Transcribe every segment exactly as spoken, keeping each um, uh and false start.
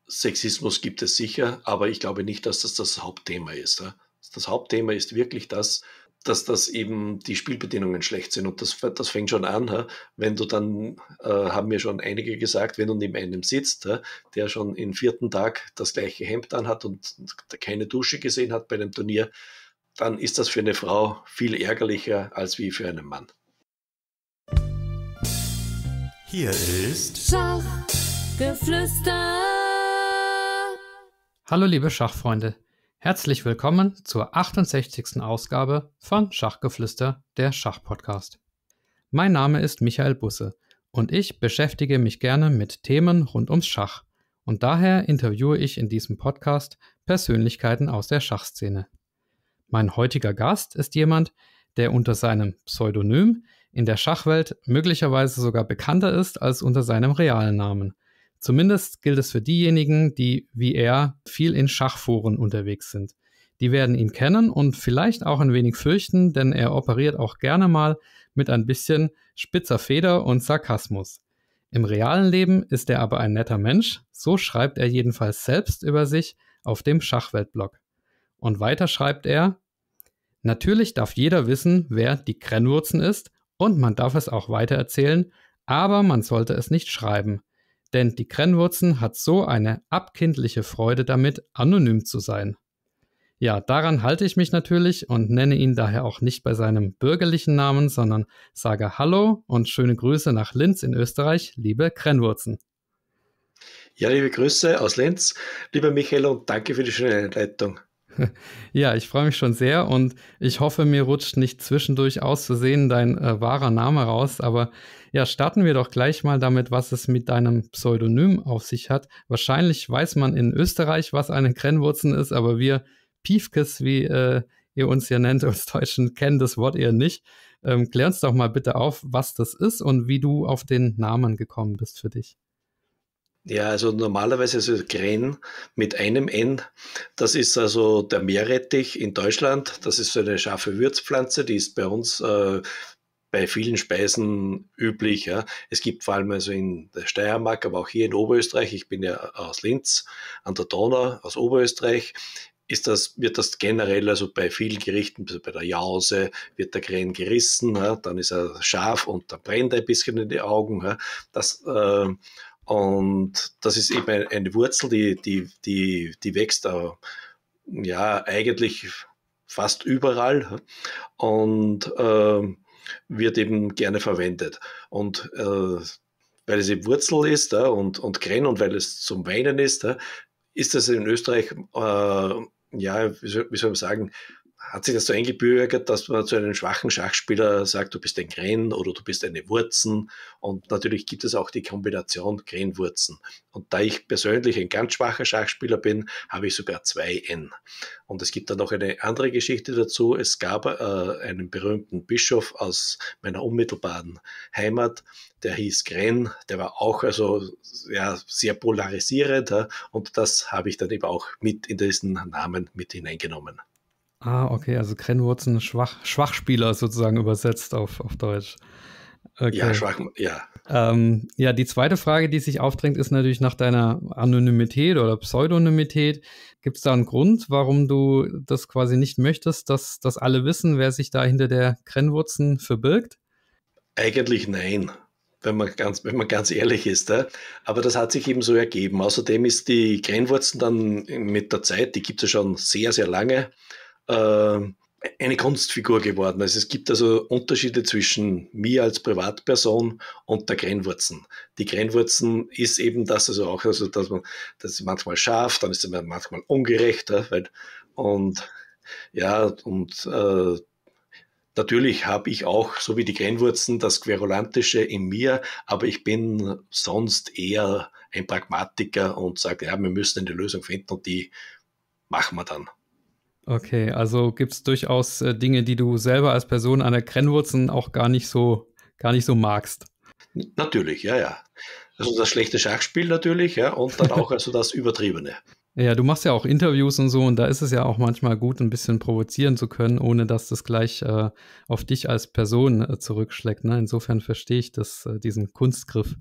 Sexismus gibt es sicher, aber ich glaube nicht, dass das das Hauptthema ist. Das Hauptthema ist wirklich das, dass das eben die Spielbedingungen schlecht sind. Und das, das fängt schon an, wenn du dann, äh, haben mir schon einige gesagt, wenn du neben einem sitzt, der schon im vierten Tag das gleiche Hemd anhat und keine Dusche gesehen hat bei einem Turnier, dann ist das für eine Frau viel ärgerlicher als wie für einen Mann. Hier ist Schachgeflüster. Hallo liebe Schachfreunde, herzlich willkommen zur achtundsechzigsten Ausgabe von Schachgeflüster, der Schachpodcast. Mein Name ist Michael Busse und ich beschäftige mich gerne mit Themen rund ums Schach und daher interviewe ich in diesem Podcast Persönlichkeiten aus der Schachszene. Mein heutiger Gast ist jemand, der unter seinem Pseudonym in der Schachwelt möglicherweise sogar bekannter ist als unter seinem realen Namen. Zumindest gilt es für diejenigen, die wie er viel in Schachforen unterwegs sind. Die werden ihn kennen und vielleicht auch ein wenig fürchten, denn er operiert auch gerne mal mit ein bisschen spitzer Feder und Sarkasmus. Im realen Leben ist er aber ein netter Mensch, so schreibt er jedenfalls selbst über sich auf dem Schachweltblog. Und weiter schreibt er: Natürlich darf jeder wissen, wer die Krenwurzen ist, und man darf es auch weiter erzählen, aber man sollte es nicht schreiben. Denn die Krenwurzen hat so eine abkindliche Freude damit, anonym zu sein. Ja, daran halte ich mich natürlich und nenne ihn daher auch nicht bei seinem bürgerlichen Namen, sondern sage Hallo und schöne Grüße nach Linz in Österreich, liebe Krenwurzen. Ja, liebe Grüße aus Linz, lieber Michael, und danke für die schöne Einleitung. Ja, ich freue mich schon sehr und ich hoffe, mir rutscht nicht zwischendurch aus Versehen dein äh, wahrer Name raus. Aber ja, starten wir doch gleich mal damit, was es mit deinem Pseudonym auf sich hat. Wahrscheinlich weiß man in Österreich, was eine Krenwurzen ist, aber wir Piefkes, wie äh, ihr uns ja nennt, uns Deutschen, kennen das Wort eher nicht. Ähm, klär uns doch mal bitte auf, was das ist und wie du auf den Namen gekommen bist für dich. Ja, also normalerweise ist es Kren mit einem N. Das ist also der Meerrettich in Deutschland. Das ist so eine scharfe Würzpflanze, die ist bei uns äh, bei vielen Speisen üblich. Ja. Es gibt vor allem also in der Steiermark, aber auch hier in Oberösterreich, ich bin ja aus Linz an der Donau, aus Oberösterreich, ist das, wird das generell, also bei vielen Gerichten, also bei der Jause, wird der Kren gerissen, ja, dann ist er scharf und dann brennt er ein bisschen in die Augen. Ja. Das äh, Und das ist eben eine Wurzel, die, die, die, die wächst äh, ja eigentlich fast überall und äh, wird eben gerne verwendet. Und äh, weil es eben Wurzel ist äh, und, und Kren und weil es zum Weinen ist, äh, ist das in Österreich, äh, ja, wie soll, wie soll man sagen, hat sich das so eingebürgert, dass man zu einem schwachen Schachspieler sagt, du bist ein Kren oder du bist eine Wurzen. Und natürlich gibt es auch die Kombination Kren-Wurzen. Und da ich persönlich ein ganz schwacher Schachspieler bin, habe ich sogar zwei N. Und es gibt dann noch eine andere Geschichte dazu. Es gab äh, einen berühmten Bischof aus meiner unmittelbaren Heimat, der hieß Kren, der war auch also ja, sehr polarisierend. Ja, und das habe ich dann eben auch mit in diesen Namen mit hineingenommen. Ah, okay, also Krenwurzen, Schwach, Schwachspieler sozusagen übersetzt auf, auf Deutsch. Okay. Ja, schwach, ja. Ähm, ja, die zweite Frage, die sich aufdrängt, ist natürlich nach deiner Anonymität oder Pseudonymität. Gibt es da einen Grund, warum du das quasi nicht möchtest, dass, dass alle wissen, wer sich da hinter der Krenwurzen verbirgt? Eigentlich nein. Wenn man ganz, wenn man ganz ehrlich ist. Ja. Aber das hat sich eben so ergeben. Außerdem ist die Krenwurzen dann mit der Zeit, die gibt es ja schon sehr, sehr lange, eine Kunstfigur geworden. Also es gibt also Unterschiede zwischen mir als Privatperson und der Krenwurzen. Die Krenwurzen ist eben das, also auch, also dass man, das ist manchmal scharf, dann ist es manchmal ungerecht, weil, und ja, und äh, natürlich habe ich auch, so wie die Krenwurzen, das Querulantische in mir, aber ich bin sonst eher ein Pragmatiker und sage, ja, wir müssen eine Lösung finden und die machen wir dann. Okay, also gibt es durchaus äh, Dinge, die du selber als Person an der Krenwurzen auch gar nicht so, gar nicht so magst. Natürlich, ja, ja. Also das schlechte Schachspiel natürlich, ja, und dann auch also das Übertriebene. Ja, du machst ja auch Interviews und so und da ist es ja auch manchmal gut, ein bisschen provozieren zu können, ohne dass das gleich äh, auf dich als Person äh, zurückschlägt. Ne? Insofern verstehe ich das, äh, diesen Kunstgriff.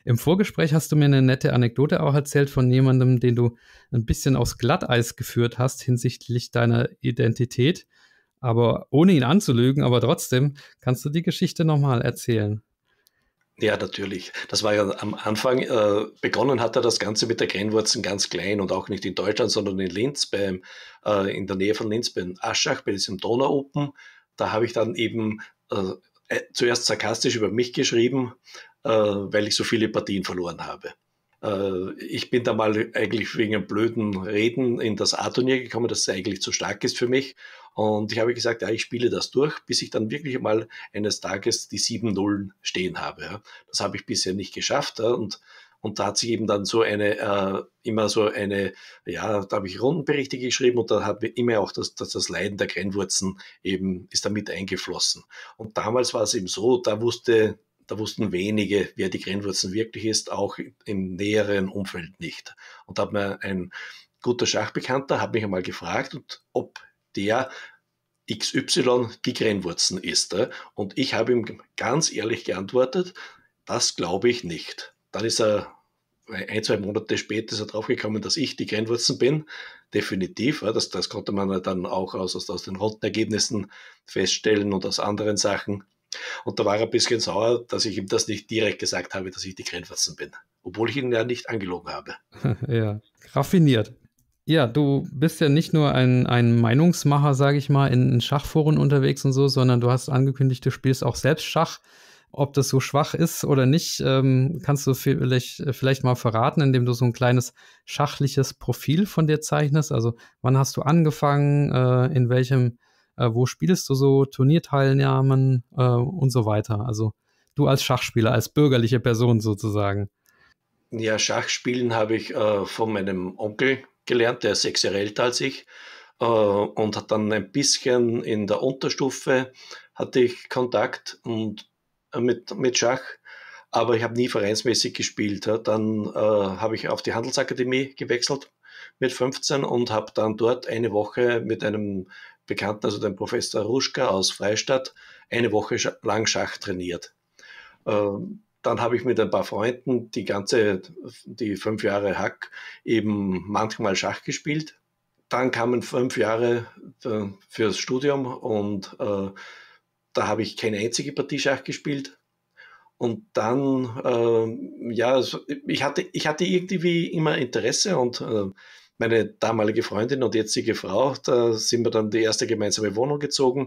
Im Vorgespräch hast du mir eine nette Anekdote auch erzählt von jemandem, den du ein bisschen aufs Glatteis geführt hast hinsichtlich deiner Identität, aber ohne ihn anzulügen, aber trotzdem, kannst du die Geschichte nochmal erzählen? Ja, natürlich. Das war ja am Anfang, äh, begonnen hat er das Ganze mit der Grennwurzen ganz klein und auch nicht in Deutschland, sondern in Linz, beim, äh, in der Nähe von Linz, beim Aschach, bei diesem Donau-Open. Da habe ich dann eben äh, äh, zuerst sarkastisch über mich geschrieben, äh, weil ich so viele Partien verloren habe. Äh, ich bin da mal eigentlich wegen einem blöden Reden in das A-Turnier gekommen, das eigentlich zu stark ist für mich. Und ich habe gesagt, ja, ich spiele das durch, bis ich dann wirklich mal eines Tages die sieben Nullen stehen habe. Ja. Das habe ich bisher nicht geschafft. Ja. Und, und da hat sich eben dann so eine, äh, immer so eine, ja, da habe ich Rundenberichte geschrieben und da hat mir immer auch das, das, das Leiden der Grennwurzen eben, ist damit eingeflossen. Und damals war es eben so, da wusste, da wussten wenige, wer die Grennwurzen wirklich ist, auch im näheren Umfeld nicht. Und da hat mir ein guter Schachbekannter, hat mich einmal gefragt, ob der X Y die Grennwurzen ist. Und ich habe ihm ganz ehrlich geantwortet, das glaube ich nicht. Dann ist er ein, zwei Monate später ist er draufgekommen, dass ich die Grennwurzen bin. Definitiv. Das, das konnte man dann auch aus, aus den Rundenergebnissen feststellen und aus anderen Sachen. Und da war er ein bisschen sauer, dass ich ihm das nicht direkt gesagt habe, dass ich die Grennwurzen bin. Obwohl ich ihn ja nicht angelogen habe. Ja, raffiniert. Ja, du bist ja nicht nur ein, ein Meinungsmacher, sage ich mal, in, in Schachforen unterwegs und so, sondern du hast angekündigt, du spielst auch selbst Schach. Ob das so schwach ist oder nicht, ähm, kannst du vielleicht, vielleicht mal verraten, indem du so ein kleines schachliches Profil von dir zeichnest. Also wann hast du angefangen, äh, in welchem, äh, wo spielst du so, Turnierteilnahmen äh, und so weiter. Also du als Schachspieler, als bürgerliche Person sozusagen. Ja, Schachspielen habe ich äh, von meinem Onkel gelernt, der ist sechs Jahre älter als ich äh, und hat dann ein bisschen in der Unterstufe hatte ich Kontakt und äh, mit, mit Schach, aber ich habe nie vereinsmäßig gespielt. Ja. Dann äh, habe ich auf die Handelsakademie gewechselt mit fünfzehn und habe dann dort eine Woche mit einem Bekannten, also dem Professor Ruschka aus Freistadt, eine Woche lang Schach trainiert. Ähm, Dann habe ich mit ein paar Freunden die ganze, die fünf Jahre Hack eben manchmal Schach gespielt. Dann kamen fünf Jahre äh, fürs Studium und äh, da habe ich keine einzige Partie Schach gespielt. Und dann, äh, ja, also ich hatte, ich hatte irgendwie immer Interesse und äh, meine damalige Freundin und jetzige Frau, da sind wir dann die erste gemeinsame Wohnung gezogen.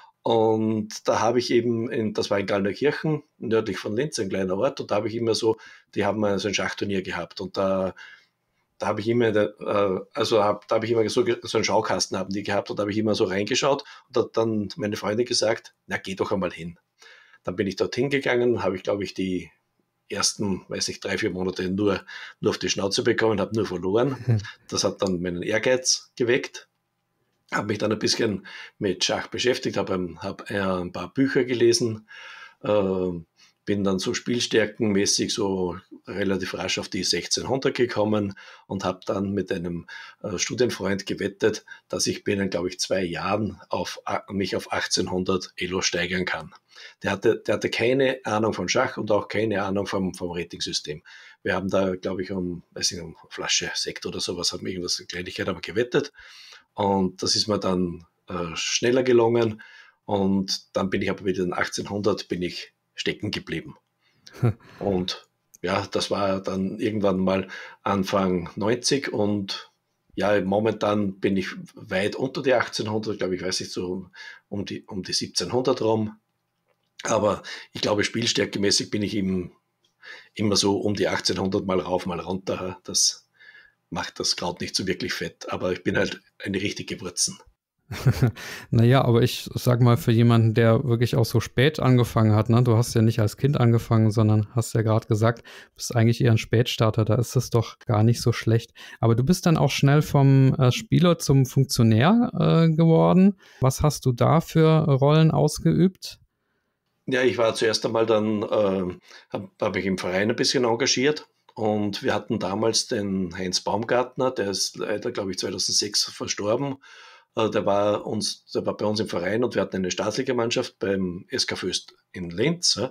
Und da habe ich eben, in, das war in Gallnerkirchen, nördlich von Linz, ein kleiner Ort, und da habe ich immer so, die haben mal so ein Schachturnier gehabt und da, da habe ich immer, äh, also hab, da habe ich immer so, so einen Schaukasten haben die gehabt und da habe ich immer so reingeschaut und hat dann meine Freundin gesagt, na geh doch einmal hin. Dann bin ich dorthin gegangen, habe ich glaube ich die ersten, weiß ich, drei, vier Monate nur, nur auf die Schnauze bekommen, habe nur verloren. Das hat dann meinen Ehrgeiz geweckt. Habe mich dann ein bisschen mit Schach beschäftigt, habe hab ein paar Bücher gelesen, äh, bin dann so spielstärkenmäßig so relativ rasch auf die sechzehnhundert gekommen und habe dann mit einem äh, Studienfreund gewettet, dass ich binnen, glaube ich, zwei Jahren auf, mich auf achtzehnhundert Elo steigern kann. Der hatte, der hatte keine Ahnung von Schach und auch keine Ahnung vom, vom Ratingsystem. Wir haben da, glaube ich, um, weiß nicht, um Flasche Sekt oder sowas, haben irgendwas, eine Kleinigkeit aber gewettet. Und das ist mir dann äh, schneller gelungen. Und dann bin ich aber wieder in achtzehnhundert bin ich stecken geblieben. Und ja, das war dann irgendwann mal Anfang neunzig und ja, momentan bin ich weit unter die achtzehnhundert, glaube ich, weiß nicht, so um die, um die siebzehnhundert rum. Aber ich glaube, spielstärkemäßig bin ich eben immer so um die achtzehnhundert mal rauf, mal runter. Das macht das Kraut nicht so wirklich fett, aber ich bin halt eine richtige Wurzen. Naja, aber ich sag mal, für jemanden, der wirklich auch so spät angefangen hat, ne, du hast ja nicht als Kind angefangen, sondern hast ja gerade gesagt, bist eigentlich eher ein Spätstarter, da ist es doch gar nicht so schlecht. Aber du bist dann auch schnell vom äh, Spieler zum Funktionär äh, geworden. Was hast du da für Rollen ausgeübt? Ja, ich war zuerst einmal dann, äh, habe hab ich im Verein ein bisschen engagiert. Und wir hatten damals den Heinz Baumgartner, der ist leider, glaube ich, zweitausendsechs verstorben. Der war, uns, der war bei uns im Verein und wir hatten eine Staatsligamannschaft beim S K Föst in Linz.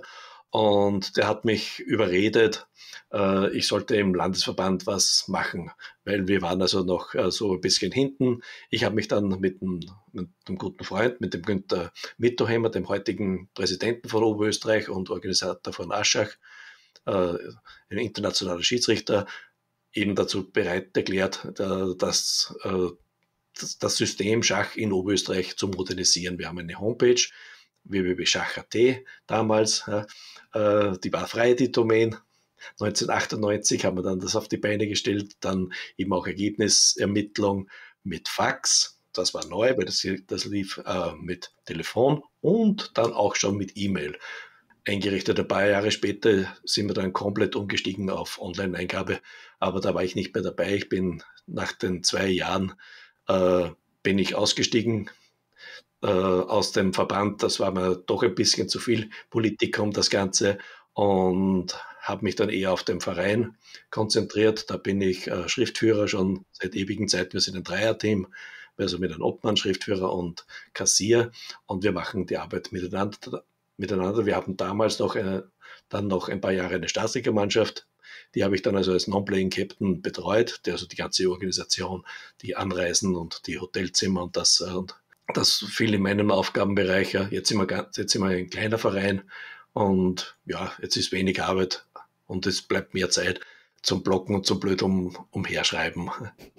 Und der hat mich überredet, äh, ich sollte im Landesverband was machen, weil wir waren also noch äh, so ein bisschen hinten. Ich habe mich dann mit einem, mit einem guten Freund, mit dem Günther Mitterheimer, dem heutigen Präsidenten von Oberösterreich und Organisator von Aschach, äh, ein internationaler Schiedsrichter, eben dazu bereit erklärt, dass äh, das System Schach in Oberösterreich zu modernisieren. Wir haben eine Homepage, w w w punkt schach punkt a t damals, äh, die war frei, die Domain. neunzehnhundertachtundneunzig haben wir dann das auf die Beine gestellt, dann eben auch Ergebnisermittlung mit Fax, das war neu, weil das, das lief äh, mit Telefon und dann auch schon mit E-Mail eingerichtet. Ein paar Jahre später sind wir dann komplett umgestiegen auf Online-Eingabe, aber da war ich nicht mehr dabei. Ich bin nach den zwei Jahren äh, bin ich ausgestiegen äh, aus dem Verband. Das war mir doch ein bisschen zu viel Politik um das Ganze und habe mich dann eher auf den Verein konzentriert. Da bin ich äh, Schriftführer schon seit ewigen Zeiten. Wir sind ein Dreierteam, also mit einem Obmann, Schriftführer und Kassier und wir machen die Arbeit miteinander. miteinander. Wir hatten damals noch eine, dann noch ein paar Jahre eine Staatsligamannschaft. Die habe ich dann also als Non-Playing Captain betreut, der also die ganze Organisation, die Anreisen und die Hotelzimmer und das, und das fiel in meinem Aufgabenbereich. Jetzt sind wir, jetzt sind wir ein kleiner Verein und ja, jetzt ist wenig Arbeit und es bleibt mehr Zeit zum Blocken und zum blöd um, umherschreiben.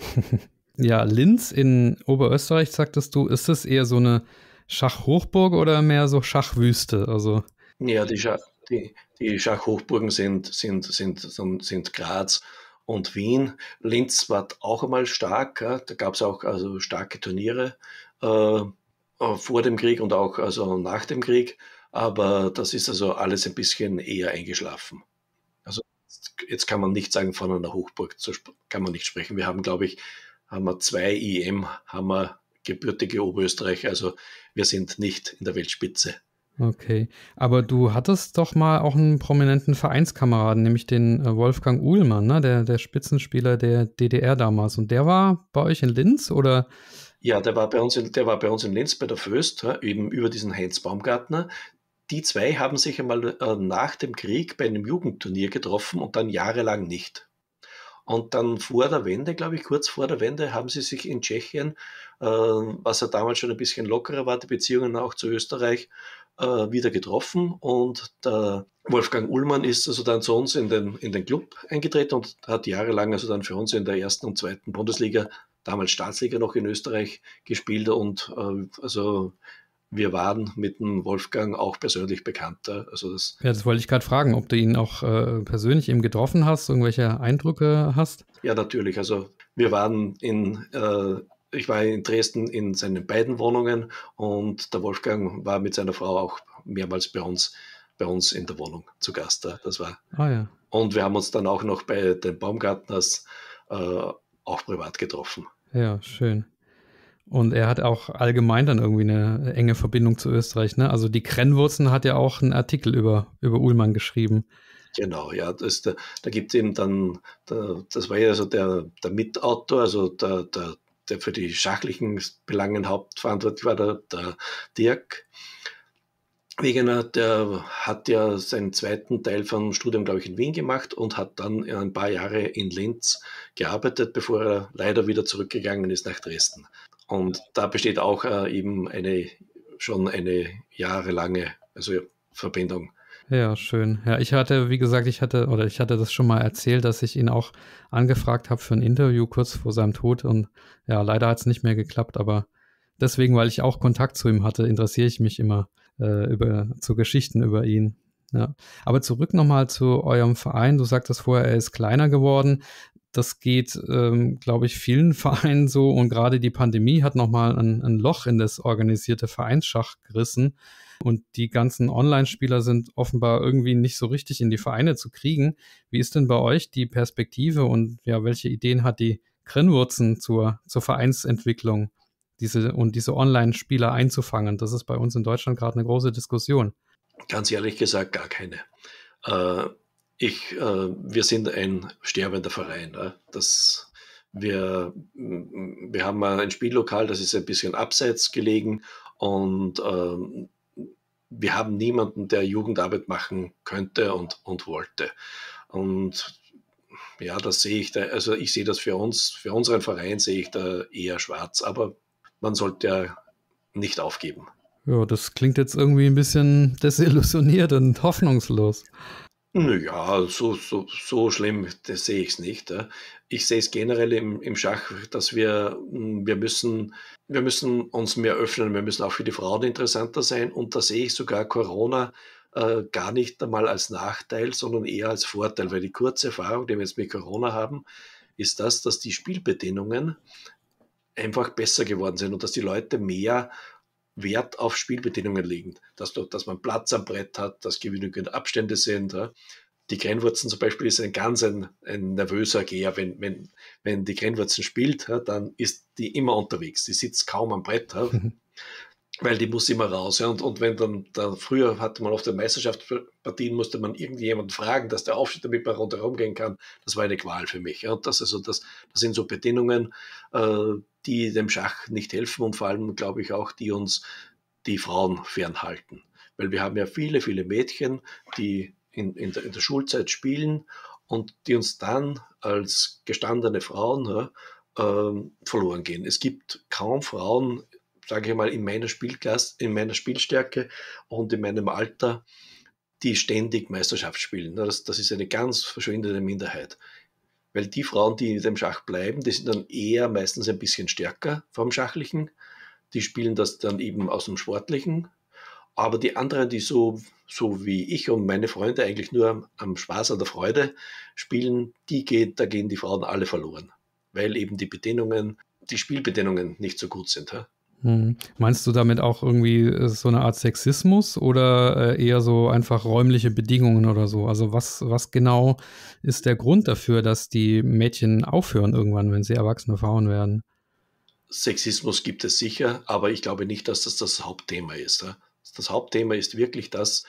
Ja, Linz in Oberösterreich, sagtest du, ist es eher so eine Schachhochburg oder mehr so Schachwüste? Also ja, die, Schach, die, die Schachhochburgen sind, sind, sind, sind, sind Graz und Wien. Linz war auch einmal stark. Ja. Da gab es auch also starke Turniere äh, vor dem Krieg und auch also nach dem Krieg. Aber das ist also alles ein bisschen eher eingeschlafen. Also jetzt kann man nicht sagen, von einer Hochburg zu, kann man nicht sprechen. Wir haben, glaube ich, haben wir zwei I M, haben wir gebürtige Oberösterreich, also wir sind nicht in der Weltspitze. Okay, aber du hattest doch mal auch einen prominenten Vereinskameraden, nämlich den Wolfgang Uhlmann, ne? der, der Spitzenspieler der D D R damals. Und der war bei euch in Linz, oder? Ja, der war bei uns in, der war bei uns in Linz bei der Föst, eben über diesen Heinz Baumgartner. Die zwei haben sich einmal äh, nach dem Krieg bei einem Jugendturnier getroffen und dann jahrelang nicht. Und dann vor der Wende, glaube ich, kurz vor der Wende, haben sie sich in Tschechien, äh, was ja damals schon ein bisschen lockerer war, die Beziehungen auch zu Österreich, äh, wieder getroffen. Und der Wolfgang Uhlmann ist also dann zu uns in den, in den Club eingetreten und hat jahrelang also dann für uns in der ersten und zweiten Bundesliga, damals Staatsliga noch in Österreich, gespielt. Und äh, also wir waren mit dem Wolfgang auch persönlich bekannt. Also das, ja, das wollte ich gerade fragen, ob du ihn auch äh, persönlich eben getroffen hast, irgendwelche Eindrücke hast? Ja, natürlich. Also wir waren in, äh, ich war in Dresden in seinen beiden Wohnungen und der Wolfgang war mit seiner Frau auch mehrmals bei uns, bei uns in der Wohnung zu Gast. Das war. Ah, ja. Und wir haben uns dann auch noch bei den Baumgartners äh, auch privat getroffen. Ja, schön. Und er hat auch allgemein dann irgendwie eine enge Verbindung zu Österreich, ne? Also die Krennwurzen hat ja auch einen Artikel über, über Uhlmann geschrieben. Genau, ja, das, da, da gibt es eben dann, da, das war ja so der, der Mitautor, also der, der, der für die schachlichen Belangen hauptverantwortlich war, der, der Dirk Wegener, der hat ja seinen zweiten Teil vom Studium, glaube ich, in Wien gemacht und hat dann ein paar Jahre in Linz gearbeitet, bevor er leider wieder zurückgegangen ist nach Dresden. Und da besteht auch äh, eben eine, schon eine jahrelange also Verbindung. Ja, schön. Ja, ich hatte, wie gesagt, ich hatte, oder ich hatte das schon mal erzählt, dass ich ihn auch angefragt habe für ein Interview kurz vor seinem Tod und ja, leider hat es nicht mehr geklappt, aber deswegen, weil ich auch Kontakt zu ihm hatte, interessiere ich mich immer äh, über, zu Geschichten über ihn. Ja. Aber zurück nochmal zu eurem Verein. Du sagtest vorher, er ist kleiner geworden. Das geht, ähm, glaube ich, vielen Vereinen so und gerade die Pandemie hat nochmal ein, ein Loch in das organisierte Vereinsschach gerissen und die ganzen Online-Spieler sind offenbar irgendwie nicht so richtig in die Vereine zu kriegen. Wie ist denn bei euch die Perspektive und ja, welche Ideen hat die Krennwurzen zur, zur Vereinsentwicklung, diese und diese Online-Spieler einzufangen? Das ist bei uns in Deutschland gerade eine große Diskussion. Ganz ehrlich gesagt, gar keine. Äh, Ich, äh, wir sind ein sterbender Verein. Äh. Das, wir, wir haben ein Spiellokal, das ist ein bisschen abseits gelegen und äh, wir haben niemanden, der Jugendarbeit machen könnte und, und wollte. Und ja, das sehe ich da, also ich sehe das für uns, für unseren Verein sehe ich da eher schwarz, aber man sollte ja nicht aufgeben. Ja, das klingt jetzt irgendwie ein bisschen desillusioniert und hoffnungslos. Naja, so, so, so schlimm, das sehe ich es nicht. Ja. Ich sehe es generell im, im Schach, dass wir, wir müssen, wir müssen uns mehr öffnen, wir müssen auch für die Frauen interessanter sein und da sehe ich sogar Corona äh, gar nicht einmal als Nachteil, sondern eher als Vorteil, weil die kurze Erfahrung, die wir jetzt mit Corona haben, ist das, dass die Spielbedingungen einfach besser geworden sind und dass die Leute mehr Wert auf Spielbedingungen legen, dass, dass man Platz am Brett hat, dass genügend Abstände sind. Ja. Die Grennwurzen zum Beispiel ist ein ganz ein, ein nervöser Geher. Wenn, wenn, wenn die Grennwurzen spielt, ja, dann ist die immer unterwegs. Die sitzt kaum am Brett, ja, weil die muss immer raus. Ja. Und, und wenn dann, da früher hatte man auf den Meisterschaftspartien, musste man irgendjemanden fragen, dass der aufsteht, damit man rundherum gehen kann. Das war eine Qual für mich. Ja. Und das, also das, das sind so Bedingungen, äh, die dem Schach nicht helfen und vor allem, glaube ich, auch, die uns die Frauen fernhalten. Weil wir haben ja viele, viele Mädchen, die in, in, der, in der Schulzeit spielen und die uns dann als gestandene Frauen ja, äh, verloren gehen. Es gibt kaum Frauen, sage ich mal, in meiner Spielklasse, in meiner Spielstärke und in meinem Alter, die ständig Meisterschaft spielen. Das, das ist eine ganz verschwindende Minderheit. Weil die Frauen, die in dem Schach bleiben, die sind dann eher meistens ein bisschen stärker vom Schachlichen. Die spielen das dann eben aus dem Sportlichen. Aber die anderen, die so, so wie ich und meine Freunde eigentlich nur am Spaß, an der Freude spielen, die geht, da gehen die Frauen alle verloren. Weil eben die Bedingungen, die Spielbedingungen nicht so gut sind. Ja? Hm. Meinst du damit auch irgendwie so eine Art Sexismus oder eher so einfach räumliche Bedingungen oder so? Also was, was genau ist der Grund dafür, dass die Mädchen aufhören irgendwann, wenn sie erwachsene Frauen werden? Sexismus gibt es sicher, aber ich glaube nicht, dass das das Hauptthema ist. Das Hauptthema ist wirklich das,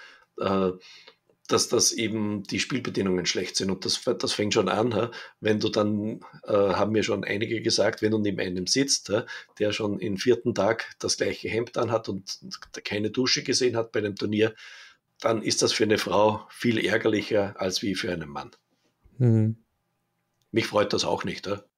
dass das eben die Spielbedingungen schlecht sind. Und das, das fängt schon an, wenn du dann, äh, haben mir schon einige gesagt, wenn du neben einem sitzt, der schon im vierten Tag das gleiche Hemd anhat und keine Dusche gesehen hat bei einem Turnier, dann ist das für eine Frau viel ärgerlicher als wie für einen Mann. Hm. Mich freut das auch nicht. Ja,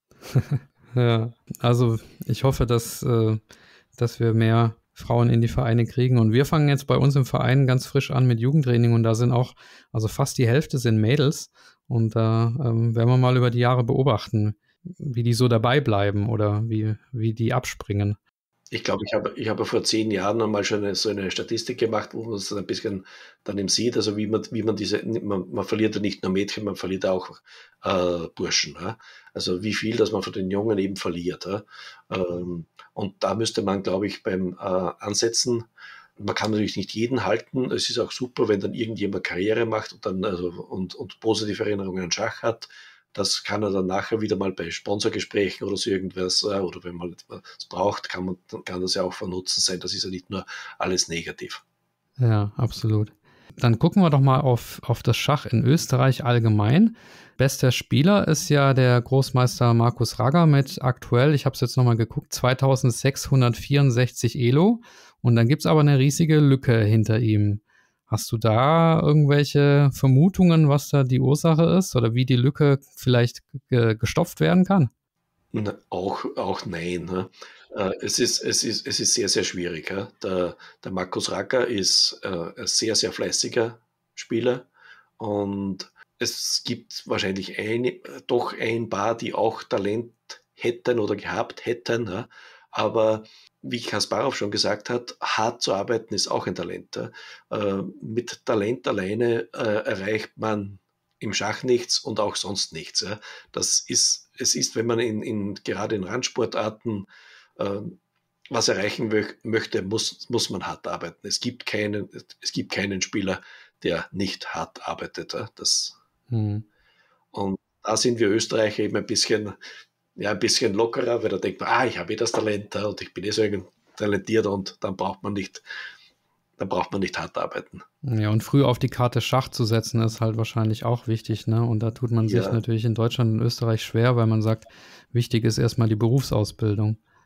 ja, also ich hoffe, dass, äh, dass wir mehr Frauen in die Vereine kriegen. Und wir fangen jetzt bei uns im Verein ganz frisch an mit Jugendtraining und da sind auch, also fast die Hälfte sind Mädels und da ähm, werden wir mal über die Jahre beobachten, wie die so dabei bleiben oder wie, wie die abspringen. Ich glaube, ich habe, ich habe vor zehn Jahren einmal schon eine, so eine Statistik gemacht, wo man es ein bisschen dann eben sieht, also wie man, wie man diese, man, man verliert ja nicht nur Mädchen, man verliert auch äh, Burschen. Ja? Also wie viel, dass man von den Jungen eben verliert. Ja? Ähm, und da müsste man, glaube ich, beim äh, Ansetzen, man kann natürlich nicht jeden halten, es ist auch super, wenn dann irgendjemand Karriere macht und dann also und, und positive Erinnerungen an Schach hat. Das kann er dann nachher wieder mal bei Sponsorgesprächen oder so irgendwas, oder wenn man etwas braucht, kann, man, kann das ja auch von Nutzen sein. Das ist ja nicht nur alles negativ. Ja, absolut. Dann gucken wir doch mal auf, auf das Schach in Österreich allgemein. Bester Spieler ist ja der Großmeister Markus Ragger mit aktuell, ich habe es jetzt nochmal geguckt, zweitausendsechshundertvierundsechzig Elo. Und dann gibt es aber eine riesige Lücke hinter ihm. Hast du da irgendwelche Vermutungen, was da die Ursache ist oder wie die Lücke vielleicht ge- gestopft werden kann? Na, auch, auch nein. Ne? Äh, es, ist, es, ist, es ist sehr, sehr schwierig. Ja? Der, der Markus Ragger ist äh, ein sehr, sehr fleißiger Spieler und es gibt wahrscheinlich eine, doch ein paar, die auch Talent hätten oder gehabt hätten, ja? Aber wie Kasparov schon gesagt hat, hart zu arbeiten ist auch ein Talent. Äh, mit Talent alleine äh, erreicht man im Schach nichts und auch sonst nichts. Ja. Das ist, es ist, wenn man in, in, gerade in Randsportarten äh, was erreichen mö- möchte, muss, muss man hart arbeiten. Es gibt keinen, es gibt keinen Spieler, der nicht hart arbeitet. Ja. Das, hm. Und da sind wir Österreicher eben ein bisschen, ja, ein bisschen lockerer, weil da denkt man, ah, ich habe eh das Talent und ich bin eh so talentiert und dann braucht man nicht, dann braucht man nicht hart arbeiten. Ja, und früh auf die Karte Schach zu setzen, ist halt wahrscheinlich auch wichtig, ne? Und da tut man sich Ja. natürlich in Deutschland und Österreich schwer, weil man sagt, wichtig ist erstmal die Berufsausbildung.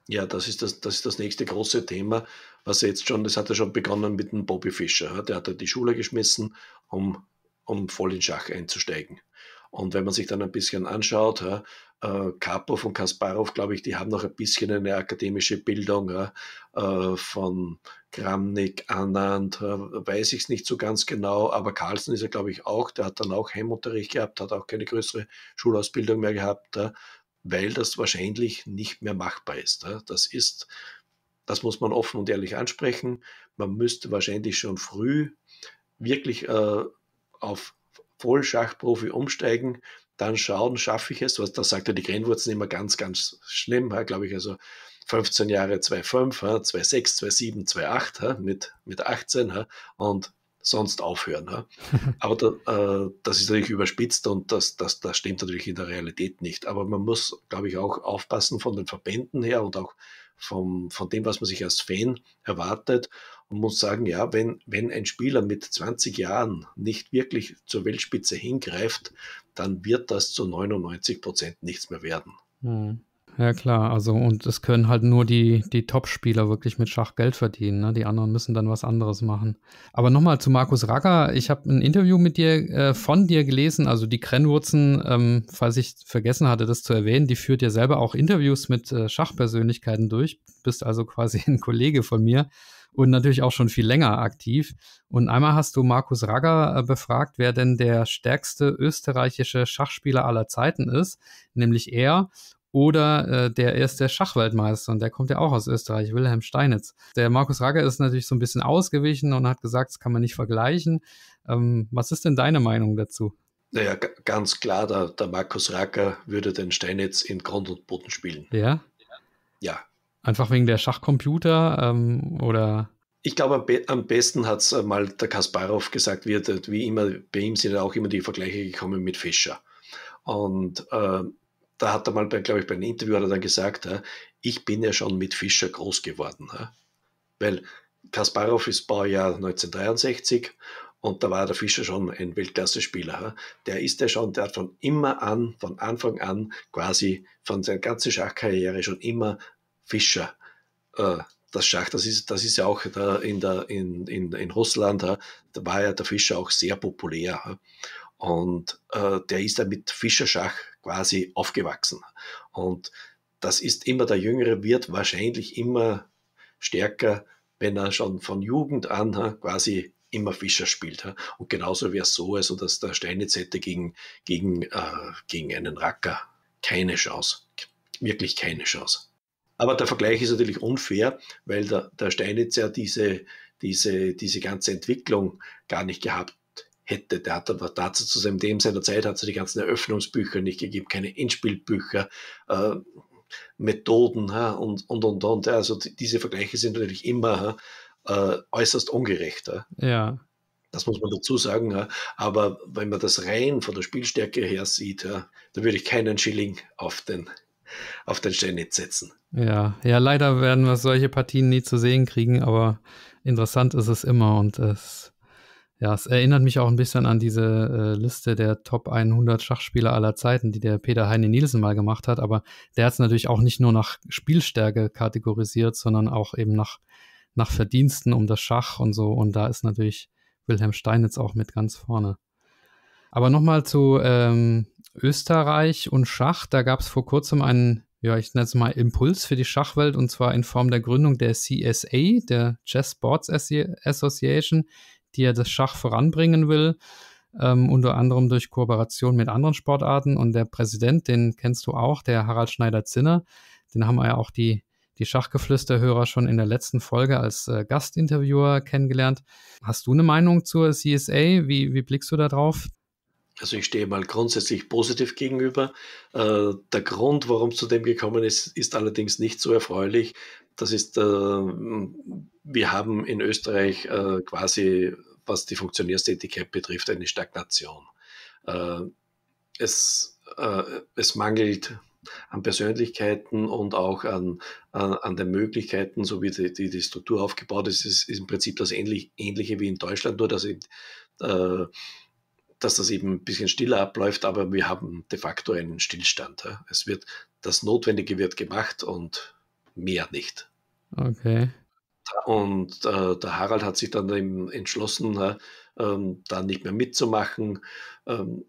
Ja, das ist das, das ist das nächste große Thema, was jetzt schon, das hat ja schon begonnen mit dem Bobby Fischer. Ja. Der hat ja die Schule geschmissen, um, um voll in Schach einzusteigen. Und wenn man sich dann ein bisschen anschaut, ja, äh, Karpov und Kasparov, glaube ich, die haben noch ein bisschen eine akademische Bildung, ja, äh, von Kramnik, Anand, äh, weiß ich es nicht so ganz genau, aber Carlsen ist ja, glaube ich, auch, der hat dann auch Heimunterricht gehabt, hat auch keine größere Schulausbildung mehr gehabt, ja, weil das wahrscheinlich nicht mehr machbar ist. Ja. Das ist, das muss man offen und ehrlich ansprechen. Man müsste wahrscheinlich schon früh wirklich äh, auf Vollschachprofi umsteigen, dann schauen, schaffe ich es, was da sagt ja die Grenzwurzeln immer ganz, ganz schlimm, ja, glaube ich, also fünfzehn Jahre zwei Komma fünf, ja, zwei Komma sechs, zwei Komma sieben, zwei Komma acht ja, mit, mit achtzehn ja, und sonst aufhören. Ja. Aber da, äh, das ist natürlich überspitzt und das, das, das stimmt natürlich in der Realität nicht. Aber man muss, glaube ich, auch aufpassen von den Verbänden her und auch vom, von dem, was man sich als Fan erwartet und muss sagen, ja, wenn, wenn ein Spieler mit zwanzig Jahren nicht wirklich zur Weltspitze hingreift, dann wird das zu neunundneunzig Prozent nichts mehr werden. Hm. Ja klar, also und es können halt nur die, die Top-Spieler wirklich mit Schach Geld verdienen, ne? Die anderen müssen dann was anderes machen. Aber nochmal zu Markus Ragger, ich habe ein Interview mit dir, äh, von dir gelesen, also die Grenzwurzeln, ähm, falls ich vergessen hatte, das zu erwähnen, die führt ja selber auch Interviews mit äh, Schachpersönlichkeiten durch, bist also quasi ein Kollege von mir und natürlich auch schon viel länger aktiv. Und einmal hast du Markus Ragger äh, befragt, wer denn der stärkste österreichische Schachspieler aller Zeiten ist, nämlich er. Oder äh, der erste Schachweltmeister, und der kommt ja auch aus Österreich, Wilhelm Steinitz. Der Markus Ragger ist natürlich so ein bisschen ausgewichen und hat gesagt, das kann man nicht vergleichen. Ähm, was ist denn deine Meinung dazu? Naja, g- ganz klar, der, der Markus Ragger würde den Steinitz in Grund und Boden spielen. Ja? Ja. Einfach wegen der Schachcomputer ähm, oder? Ich glaube, am, be am besten hat es mal der Kasparov gesagt, wie, wie immer, bei ihm sind ja auch immer die Vergleiche gekommen mit Fischer. Und äh, da hat er mal, glaube ich, bei einem Interview hat er dann gesagt, ja, ich bin ja schon mit Fischer groß geworden. Ja. Weil Kasparov ist Baujahr neunzehnhundertdreiundsechzig und da war der Fischer schon ein Weltklasse-Spieler. Ja. Der ist ja schon, der hat von immer an, von Anfang an quasi von seiner ganzen Schachkarriere schon immer Fischer. Äh, das Schach, das ist, das ist ja auch da in, der, in, in, in Russland, ja, da war ja der Fischer auch sehr populär. Ja. Und äh, der ist ja mit Fischerschach quasi aufgewachsen. Und das ist immer, der Jüngere wird wahrscheinlich immer stärker, wenn er schon von Jugend an ha, quasi immer Fischer spielt. Ha. Und genauso wäre es so, also dass der Steinitz hätte gegen, gegen, äh, gegen einen Racker keine Chance. Wirklich keine Chance. Aber der Vergleich ist natürlich unfair, weil der, der Steinitz ja diese, diese, diese ganze Entwicklung gar nicht gehabt hätte. Der hat aber dazu zu seinem, dem seiner Zeit hat es die ganzen Eröffnungsbücher nicht gegeben, keine Endspielbücher, äh, Methoden ja, und, und, und, und. Also die, diese Vergleiche sind natürlich immer äh, äußerst ungerecht. Ja. Ja. Das muss man dazu sagen. Ja. Aber wenn man das rein von der Spielstärke her sieht, ja, dann würde ich keinen Schilling auf den, auf den Steinitz setzen. Ja, ja, leider werden wir solche Partien nie zu sehen kriegen, aber interessant ist es immer und es Ja, es erinnert mich auch ein bisschen an diese äh, Liste der Top hundert Schachspieler aller Zeiten, die der Peter Heine Nielsen mal gemacht hat. Aber der hat es natürlich auch nicht nur nach Spielstärke kategorisiert, sondern auch eben nach, nach Verdiensten um das Schach und so. Und da ist natürlich Wilhelm Steinitz auch mit ganz vorne. Aber nochmal zu ähm, Österreich und Schach. Da gab es vor kurzem einen, ja, ich nenne es mal Impuls für die Schachwelt, und zwar in Form der Gründung der C S A, der Chess Sports Association, die ja das Schach voranbringen will, ähm, unter anderem durch Kooperation mit anderen Sportarten. Und der Präsident, den kennst du auch, der Harald Schneider-Zinner, den haben wir ja auch die, die Schachgeflüster-Hörer schon in der letzten Folge als äh, Gastinterviewer kennengelernt. Hast du eine Meinung zur C S A? Wie, wie blickst du da drauf? Also ich stehe mal grundsätzlich positiv gegenüber. Äh, der Grund, warum es zu dem gekommen ist, ist allerdings nicht so erfreulich. Das ist, äh, wir haben in Österreich äh, quasi, was die Funktionärstätigkeit betrifft, eine Stagnation. Äh, es, äh, es mangelt an Persönlichkeiten und auch an, an, an den Möglichkeiten, so wie die, die, die Struktur aufgebaut ist, ist, ist im Prinzip das ähnlich, Ähnliche wie in Deutschland, nur dass eben, äh, dass das eben ein bisschen stiller abläuft, aber wir haben de facto einen Stillstand. Es wird, das Notwendige wird gemacht und mehr nicht. Okay. Und äh, der Harald hat sich dann eben entschlossen, äh, ähm, da nicht mehr mitzumachen. Ähm,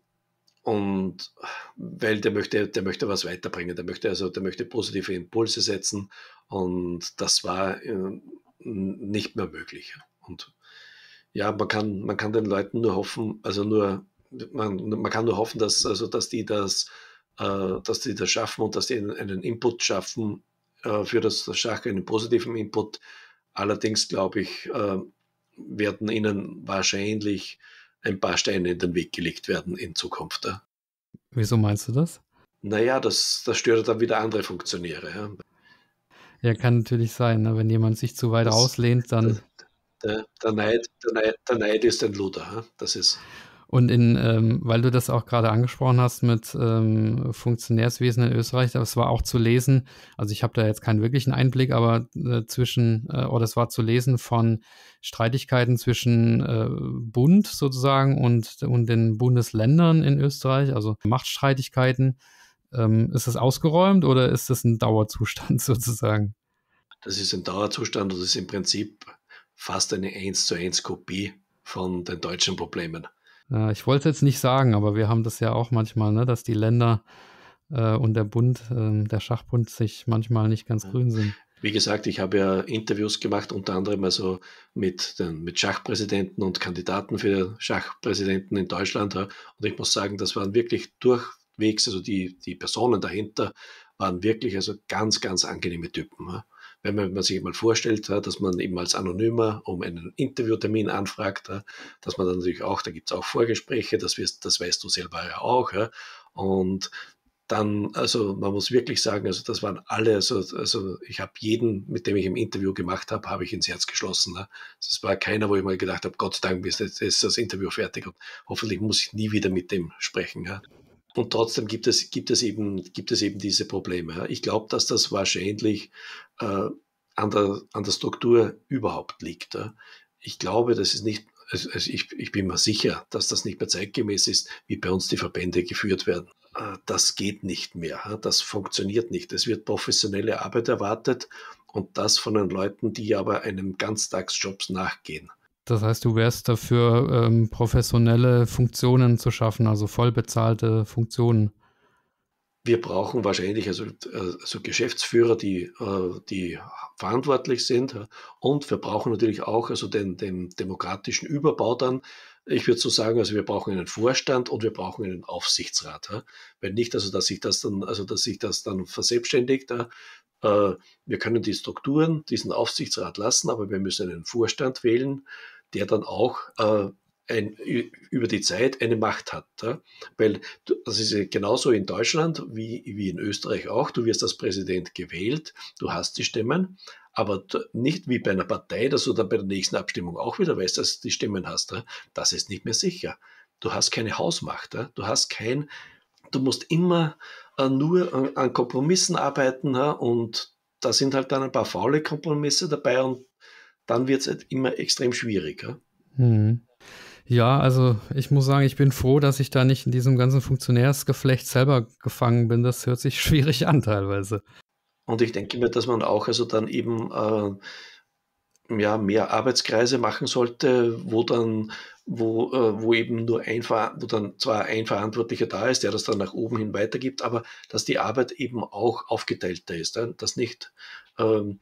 und weil der möchte, der möchte was weiterbringen, der möchte also, der möchte positive Impulse setzen. Und das war äh, nicht mehr möglich. Und ja, man kann, man kann den Leuten nur hoffen, also nur, man, man kann nur hoffen, dass, also, dass die das, äh, dass die das schaffen und dass die einen, einen Input schaffen äh, für das Schach, einen positiven Input. Allerdings glaube ich, äh, werden ihnen wahrscheinlich ein paar Steine in den Weg gelegt werden in Zukunft. Ja. Wieso meinst du das? Naja, das, das stört dann wieder andere Funktionäre. Ja. Ja, kann natürlich sein, ne? Wenn jemand sich zu weit Das, rauslehnt, dann. das, der, der, Neid, der, Neid, der Neid ist ein Luder. Ja. Das ist. Und in, ähm, weil du das auch gerade angesprochen hast mit ähm, Funktionärswesen in Österreich, das war auch zu lesen, also ich habe da jetzt keinen wirklichen Einblick, aber äh, zwischen, äh, oder es war zu lesen von Streitigkeiten zwischen äh, Bund sozusagen und, und den Bundesländern in Österreich, also Machtstreitigkeiten. Ähm, ist das ausgeräumt oder ist das ein Dauerzustand sozusagen? Das ist ein Dauerzustand und das ist im Prinzip fast eine eins zu eins Kopie von den deutschen Problemen. Äh, ich wollte es jetzt nicht sagen, aber wir haben das ja auch manchmal, ne, dass die Länder äh, und der Bund, äh, der Schachbund sich manchmal nicht ganz Ja. grün sind. Wie gesagt, ich habe ja Interviews gemacht, unter anderem also mit, den, mit Schachpräsidenten und Kandidaten für Schachpräsidenten in Deutschland. Und ich muss sagen, das waren wirklich durchwegs, also die, die Personen dahinter waren wirklich also ganz, ganz angenehme Typen. Wenn man, wenn man sich mal vorstellt, dass man eben als Anonymer um einen Interviewtermin anfragt, dass man dann natürlich auch, da gibt es auch Vorgespräche, das, wirst, das weißt du selber ja auch. Und dann, also man muss wirklich sagen, also das waren alle, also, also ich habe jeden, mit dem ich im Interview gemacht habe, habe ich ins Herz geschlossen. Ne? Es war keiner, wo ich mal gedacht habe, Gott sei Dank ist, ist das Interview fertig und hoffentlich muss ich nie wieder mit dem sprechen. Ja? Und trotzdem gibt es, gibt es, eben, gibt es eben diese Probleme. Ja? Ich glaube, dass das wahrscheinlich äh, an, der, an der Struktur überhaupt liegt. Ja? Ich glaube, das ist nicht, also ich, ich bin mir sicher, dass das nicht mehr zeitgemäß ist, wie bei uns die Verbände geführt werden. Das geht nicht mehr, das funktioniert nicht. Es wird professionelle Arbeit erwartet und das von den Leuten, die aber einem Ganztagsjobs nachgehen. Das heißt, du wärst dafür, ähm, professionelle Funktionen zu schaffen, also vollbezahlte Funktionen. Wir brauchen wahrscheinlich also, also Geschäftsführer, die, die verantwortlich sind, und wir brauchen natürlich auch also den, den demokratischen Überbau dann. Ich würde so sagen, also wir brauchen einen Vorstand und wir brauchen einen Aufsichtsrat. Wenn nicht, also dass sich das dann, also dass sich das dann verselbstständigt. Wir können die Strukturen, diesen Aufsichtsrat lassen, aber wir müssen einen Vorstand wählen, der dann auch Ein, über die Zeit eine Macht hat. Ja? Weil das ist ja genauso in Deutschland wie, wie in Österreich auch. Du wirst als Präsident gewählt, du hast die Stimmen, aber nicht wie bei einer Partei, dass du dann bei der nächsten Abstimmung auch wieder weißt, dass du die Stimmen hast. Ja? Das ist nicht mehr sicher. Du hast keine Hausmacht. Ja? Du hast kein, du musst immer äh, nur an, an Kompromissen arbeiten, ja? Und da sind halt dann ein paar faule Kompromisse dabei und dann wird es halt immer extrem schwierig. Ja? Hm. Ja, also ich muss sagen, ich bin froh, dass ich da nicht in diesem ganzen Funktionärsgeflecht selber gefangen bin. Das hört sich schwierig an teilweise. Und ich denke mir, dass man auch also dann eben äh, ja, mehr Arbeitskreise machen sollte, wo dann, wo, äh, wo eben nur ein, wo dann zwar ein Verantwortlicher da ist, der das dann nach oben hin weitergibt, aber dass die Arbeit eben auch aufgeteilter ist. Äh, dass nicht ähm,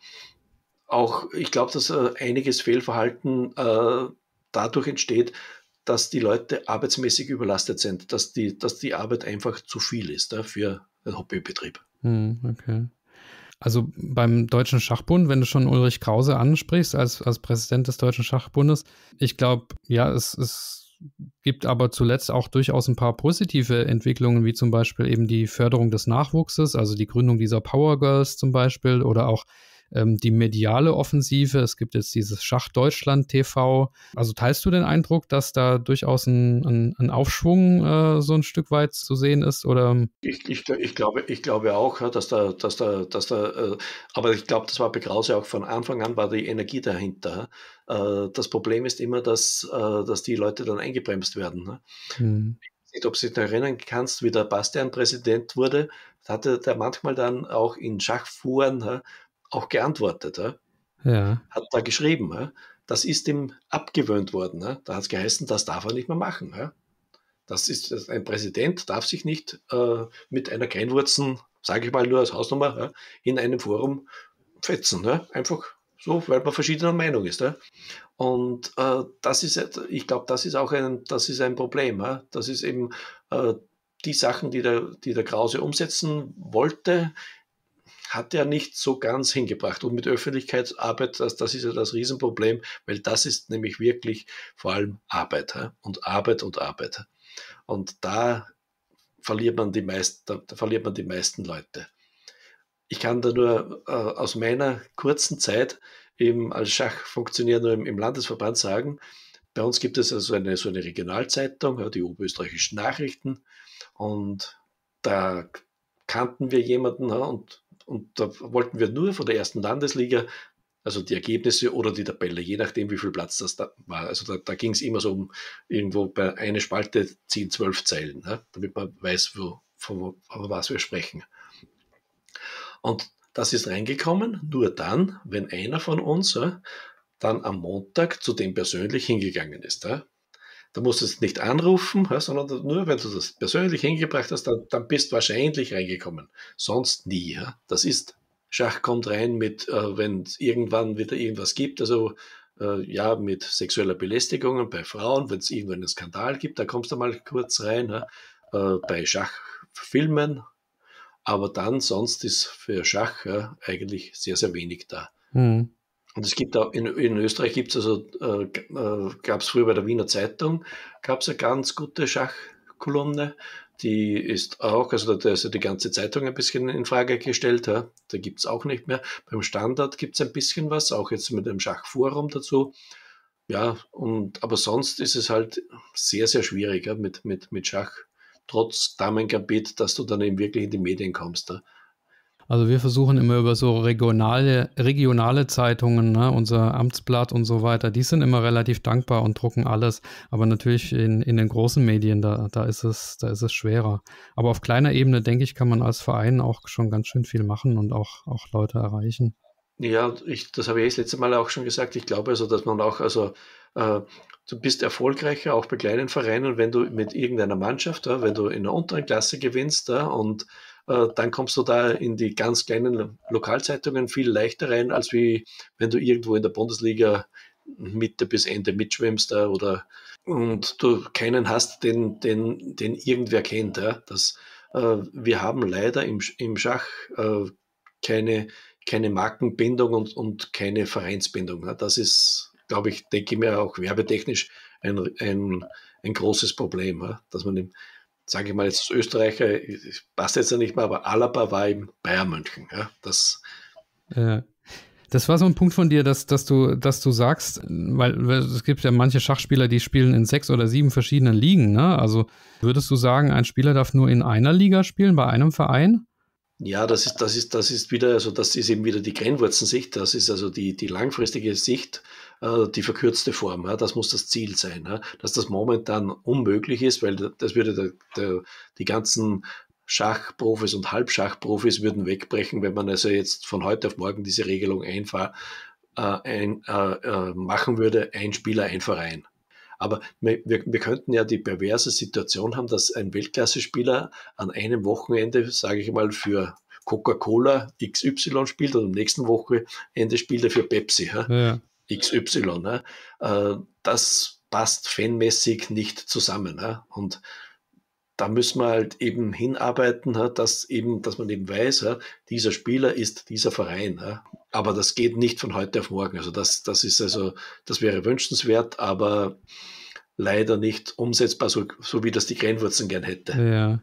auch, ich glaube, dass äh, einiges Fehlverhalten äh, dadurch entsteht, dass die Leute arbeitsmäßig überlastet sind, dass die, dass die Arbeit einfach zu viel ist äh, für einen Hobbybetrieb. Hm, okay. Also beim Deutschen Schachbund, wenn du schon Ulrich Krause ansprichst als, als Präsident des Deutschen Schachbundes, ich glaube, ja, es, es gibt aber zuletzt auch durchaus ein paar positive Entwicklungen, wie zum Beispiel eben die Förderung des Nachwuchses, also die Gründung dieser Power Girls zum Beispiel oder auch ähm, die mediale Offensive. Es gibt jetzt dieses Schach Deutschland T V. Also teilst du den Eindruck, dass da durchaus ein, ein, ein Aufschwung äh, so ein Stück weit zu sehen ist? Oder? Ich, ich, ich, glaube, ich glaube auch, dass da, dass da, dass da, äh, aber ich glaube, das war bei Krause auch von Anfang an, war die Energie dahinter. Äh, das Problem ist immer, dass, äh, dass die Leute dann eingebremst werden. Ne? Hm. Ich weiß nicht, ob du dich erinnern kannst, wie der Bastian Präsident wurde, hatte der manchmal dann auch in Schachforen auch geantwortet. Ja. Ja. Hat da geschrieben. Ja. Das ist ihm abgewöhnt worden. Ja. Da hat es geheißen, das darf er nicht mehr machen. Ja. Das ist, ein Präsident darf sich nicht äh, mit einer Grenzwurzel, sage ich mal nur als Hausnummer, ja, in einem Forum fetzen. Ja. Einfach so, weil man verschiedener Meinung ist. Ja. Und äh, das ist, ich glaube, das ist auch ein, das ist ein Problem. Ja. Das ist eben äh, die Sachen, die der, die der Krause umsetzen wollte, hat er nicht so ganz hingebracht. Und mit Öffentlichkeitsarbeit, das, das ist ja das Riesenproblem, weil das ist nämlich wirklich vor allem Arbeit. Ja. Und Arbeit und Arbeit. Und da verliert man die meisten, da, da verliert man die meisten Leute. Ich kann da nur äh, aus meiner kurzen Zeit eben als Schachfunktionär nur im, im Landesverband sagen, bei uns gibt es also eine, so eine Regionalzeitung, ja, die Oberösterreichischen Nachrichten, und da kannten wir jemanden, ja, und, und da wollten wir nur von der ersten Landesliga, also die Ergebnisse oder die Tabelle, je nachdem, wie viel Platz das da war. Also da, da ging es immer so um, irgendwo bei einer Spalte ziehen zwölf Zeilen, ja, damit man weiß, wo, von, von was wir sprechen. Und das ist reingekommen, nur dann, wenn einer von uns ja, dann am Montag zu dem persönlich hingegangen ist. Ja. Da musst du es nicht anrufen, ja, sondern nur, wenn du das persönlich hingebracht hast, dann, dann bist du wahrscheinlich reingekommen. Sonst nie. Ja. Das ist, Schach kommt rein mit, äh, wenn es irgendwann wieder irgendwas gibt, also äh, ja, mit sexueller Belästigung bei Frauen, wenn es irgendwann einen Skandal gibt, da kommst du mal kurz rein. Ja. Äh, bei Schachfilmen, aber dann sonst ist für Schach ja, eigentlich sehr, sehr wenig da. Mhm. Und es gibt auch, in, in Österreich gibt es also, äh, äh, gab es früher bei der Wiener Zeitung, gab es eine ganz gute Schachkolumne, die ist auch, also da ist ja die ganze Zeitung ein bisschen in Frage gestellt, ja. Da gibt es auch nicht mehr. Beim Standard gibt es ein bisschen was, auch jetzt mit dem Schachforum dazu. Ja, und, aber sonst ist es halt sehr, sehr schwierig ja, mit, mit, mit Schach. Trotz Damengambit, dass du dann eben wirklich in die Medien kommst. Ne? Also wir versuchen immer über so regionale, regionale Zeitungen, ne, unser Amtsblatt und so weiter, die sind immer relativ dankbar und drucken alles. Aber natürlich in, in den großen Medien, da, da ist es, da ist es schwerer. Aber auf kleiner Ebene, denke ich, kann man als Verein auch schon ganz schön viel machen und auch, auch Leute erreichen. Ja, ich, das habe ich das letzte Mal auch schon gesagt. Ich glaube also, dass man auch, also äh, du bist erfolgreicher auch bei kleinen Vereinen, wenn du mit irgendeiner Mannschaft, ja, wenn du in der unteren Klasse gewinnst ja, und äh, dann kommst du da in die ganz kleinen Lokalzeitungen viel leichter rein, als wie wenn du irgendwo in der Bundesliga Mitte bis Ende mitschwimmst ja, oder und du keinen hast, den, den, den irgendwer kennt. Ja. Das, äh, wir haben leider im, im Schach äh, keine, keine Markenbindung und, und keine Vereinsbindung. Ja. Das ist, glaube ich, denke ich mir auch werbetechnisch ein, ein, ein großes Problem, ja, dass man im, sage ich mal jetzt als Österreicher, passt jetzt ja nicht mehr, aber Alaba war im Bayern München. Ja, das, ja. Das war so ein Punkt von dir, dass, dass, du, dass du sagst, weil es gibt ja manche Schachspieler, die spielen in sechs oder sieben verschiedenen Ligen. Ne? Also würdest du sagen, ein Spieler darf nur in einer Liga spielen, bei einem Verein? Ja, das ist, das ist, das ist wieder, also das ist eben wieder die Grenzwurzelsicht, das ist also die, die langfristige Sicht, äh, die verkürzte Form, ja, das muss das Ziel sein, ja, dass das momentan unmöglich ist, weil das würde der, der, die ganzen Schachprofis und Halbschachprofis würden wegbrechen, wenn man also jetzt von heute auf morgen diese Regelung einfach äh, ein, äh, äh, machen würde, ein Spieler, ein Verein. Aber wir, wir könnten ja die perverse Situation haben, dass ein Weltklasse-Spieler an einem Wochenende, sage ich mal, für Coca-Cola X Y spielt und am nächsten Wochenende spielt er für Pepsi ja? Ja. X Y. Ja? Das passt fanmäßig nicht zusammen. Ja? Und da müssen wir halt eben hinarbeiten, dass eben, dass man eben weiß, dieser Spieler ist dieser Verein. Aber das geht nicht von heute auf morgen. Also das, das ist also, das wäre wünschenswert, aber leider nicht umsetzbar, so, so wie das die Grenzwurzeln gern hätte. Ja.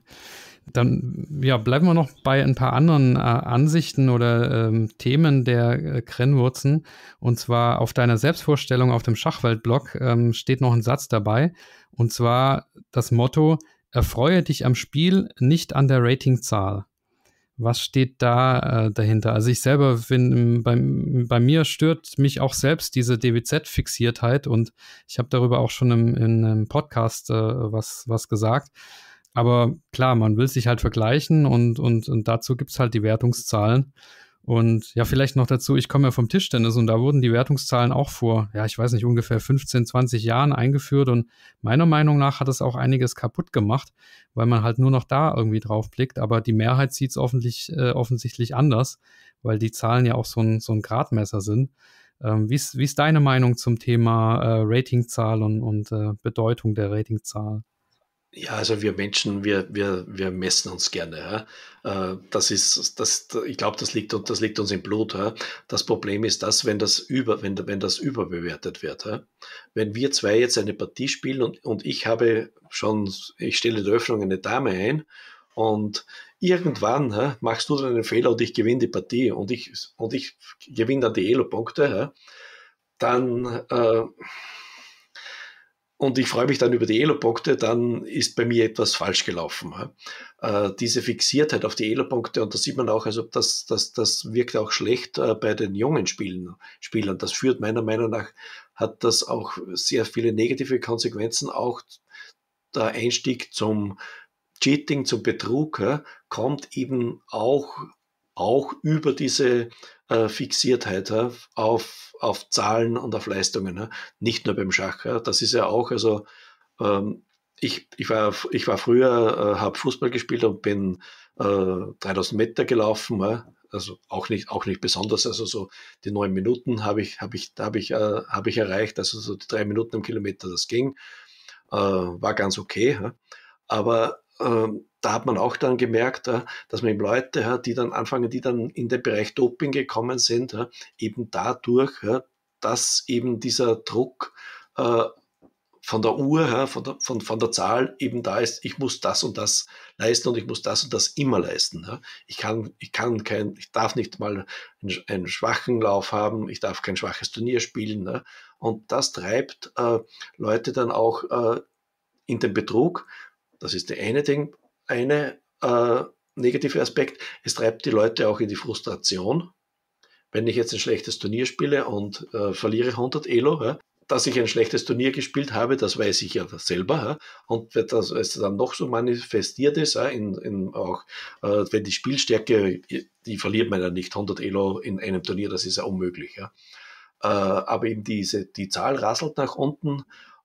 Dann ja, bleiben wir noch bei ein paar anderen äh, Ansichten oder ähm, Themen der äh, Grenzwurzeln. Und zwar auf deiner Selbstvorstellung auf dem Schachwelt-Blog ähm, steht noch ein Satz dabei. Und zwar das Motto: Erfreue dich am Spiel, nicht an der Ratingzahl. Was steht da äh, dahinter? Also ich selber finde, bei, bei mir stört mich auch selbst diese D W Z-Fixiertheit und ich habe darüber auch schon im, in einem Podcast äh, was, was gesagt. Aber klar, man will sich halt vergleichen und, und, und dazu gibt es halt die Wertungszahlen. Und ja, vielleicht noch dazu, ich komme ja vom Tischtennis und da wurden die Wertungszahlen auch vor, ja, ich weiß nicht, ungefähr fünfzehn, zwanzig Jahren eingeführt und meiner Meinung nach hat es auch einiges kaputt gemacht, weil man halt nur noch da irgendwie drauf blickt, aber die Mehrheit sieht es offentlich, äh, offensichtlich anders, weil die Zahlen ja auch so ein, so ein Gradmesser sind. Ähm, wie ist, wie ist deine Meinung zum Thema äh, Ratingzahl und, und äh, Bedeutung der Ratingzahl? Ja, also wir Menschen, wir, wir, wir messen uns gerne. Ja. Äh, Das ist, das, ich glaube, das liegt, das liegt uns im Blut. Ja. Das Problem ist das, wenn das über, wenn, wenn das überbewertet wird. Ja. Wenn wir zwei jetzt eine Partie spielen und, und ich habe schon, ich stelle die Eröffnung eine Dame ein und irgendwann ja, machst du dann einen Fehler und ich gewinne die Partie und ich, und ich gewinne dann die Elo-Punkte, ja, dann äh, und ich freue mich dann über die Elo-Punkte, dann ist bei mir etwas falsch gelaufen. Äh, diese Fixiertheit auf die Elo-Punkte, und da sieht man auch, also das, das, das wirkt auch schlecht äh, bei den jungen Spielen, Spielern. Das führt meiner Meinung nach, hat das auch sehr viele negative Konsequenzen. Auch der Einstieg zum Cheating, zum Betrug, ja, kommt eben auch, auch über diese äh, Fixiertheit ja, auf, auf Zahlen und auf Leistungen, ja. Nicht nur beim Schach. Ja. Das ist ja auch, also ähm, ich, ich, war, ich war früher, äh, habe Fußball gespielt und bin äh, dreitausend Meter gelaufen, ja. Also auch nicht, auch nicht besonders, also so die neun Minuten habe ich, habe ich, habe ich, äh, habe ich erreicht, also so die drei Minuten im Kilometer, das ging, äh, war ganz okay. Ja. Aber ähm, da hat man auch dann gemerkt, äh, dass man eben Leute, ja, die dann anfangen, die dann in den Bereich Doping gekommen sind, ja, eben dadurch, ja, dass eben dieser Druck äh, von der Uhr, ja, von, der, von, von der Zahl eben da ist, ich muss das und das leisten und ich muss das und das immer leisten. Ja. Ich kann, ich kann kein, ich darf nicht mal einen, einen schwachen Lauf haben, ich darf kein schwaches Turnier spielen. Ja. Und das treibt äh, Leute dann auch äh, in den Betrug. Das ist der eine Ding, eine äh, negative Aspekt. Es treibt die Leute auch in die Frustration. Wenn ich jetzt ein schlechtes Turnier spiele und äh, verliere hundert Elo, ja, dass ich ein schlechtes Turnier gespielt habe, das weiß ich ja selber. Ja. Und wenn das es dann noch so manifestiert ist, ja, in, in auch, äh, wenn die Spielstärke, die verliert man ja nicht hundert Elo in einem Turnier, das ist ja unmöglich. Ja. Äh, aber eben diese, die Zahl rasselt nach unten.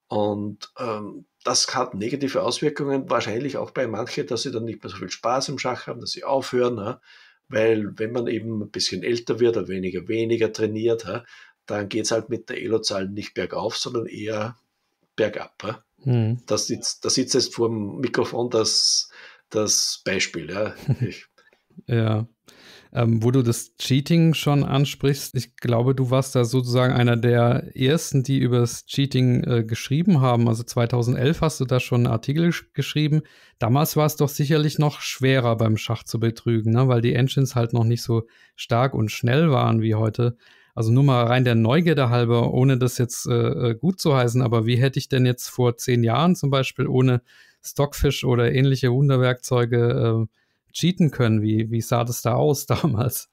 Und ähm, das hat negative Auswirkungen, wahrscheinlich auch bei manchen, dass sie dann nicht mehr so viel Spaß im Schach haben, dass sie aufhören, ja? Weil wenn man eben ein bisschen älter wird oder weniger, weniger trainiert, ja, dann geht es halt mit der Elo-Zahl nicht bergauf, sondern eher bergab. Ja? Hm. Das sitzt, das sitzt jetzt vor dem Mikrofon das, das Beispiel. Ja. Ich, ja. Ähm, wo du das Cheating schon ansprichst, ich glaube, du warst da sozusagen einer der ersten, die über das Cheating äh, geschrieben haben. Also zweitausendelf hast du da schon einen Artikel sch- geschrieben. Damals war es doch sicherlich noch schwerer beim Schach zu betrügen, ne? Weil die Engines halt noch nicht so stark und schnell waren wie heute. Also nur mal rein der Neugierde halber, ohne das jetzt äh, gut zu heißen, aber wie hätte ich denn jetzt vor zehn Jahren zum Beispiel ohne Stockfish oder ähnliche Wunderwerkzeuge äh, cheaten können? Wie, wie sah das da aus damals?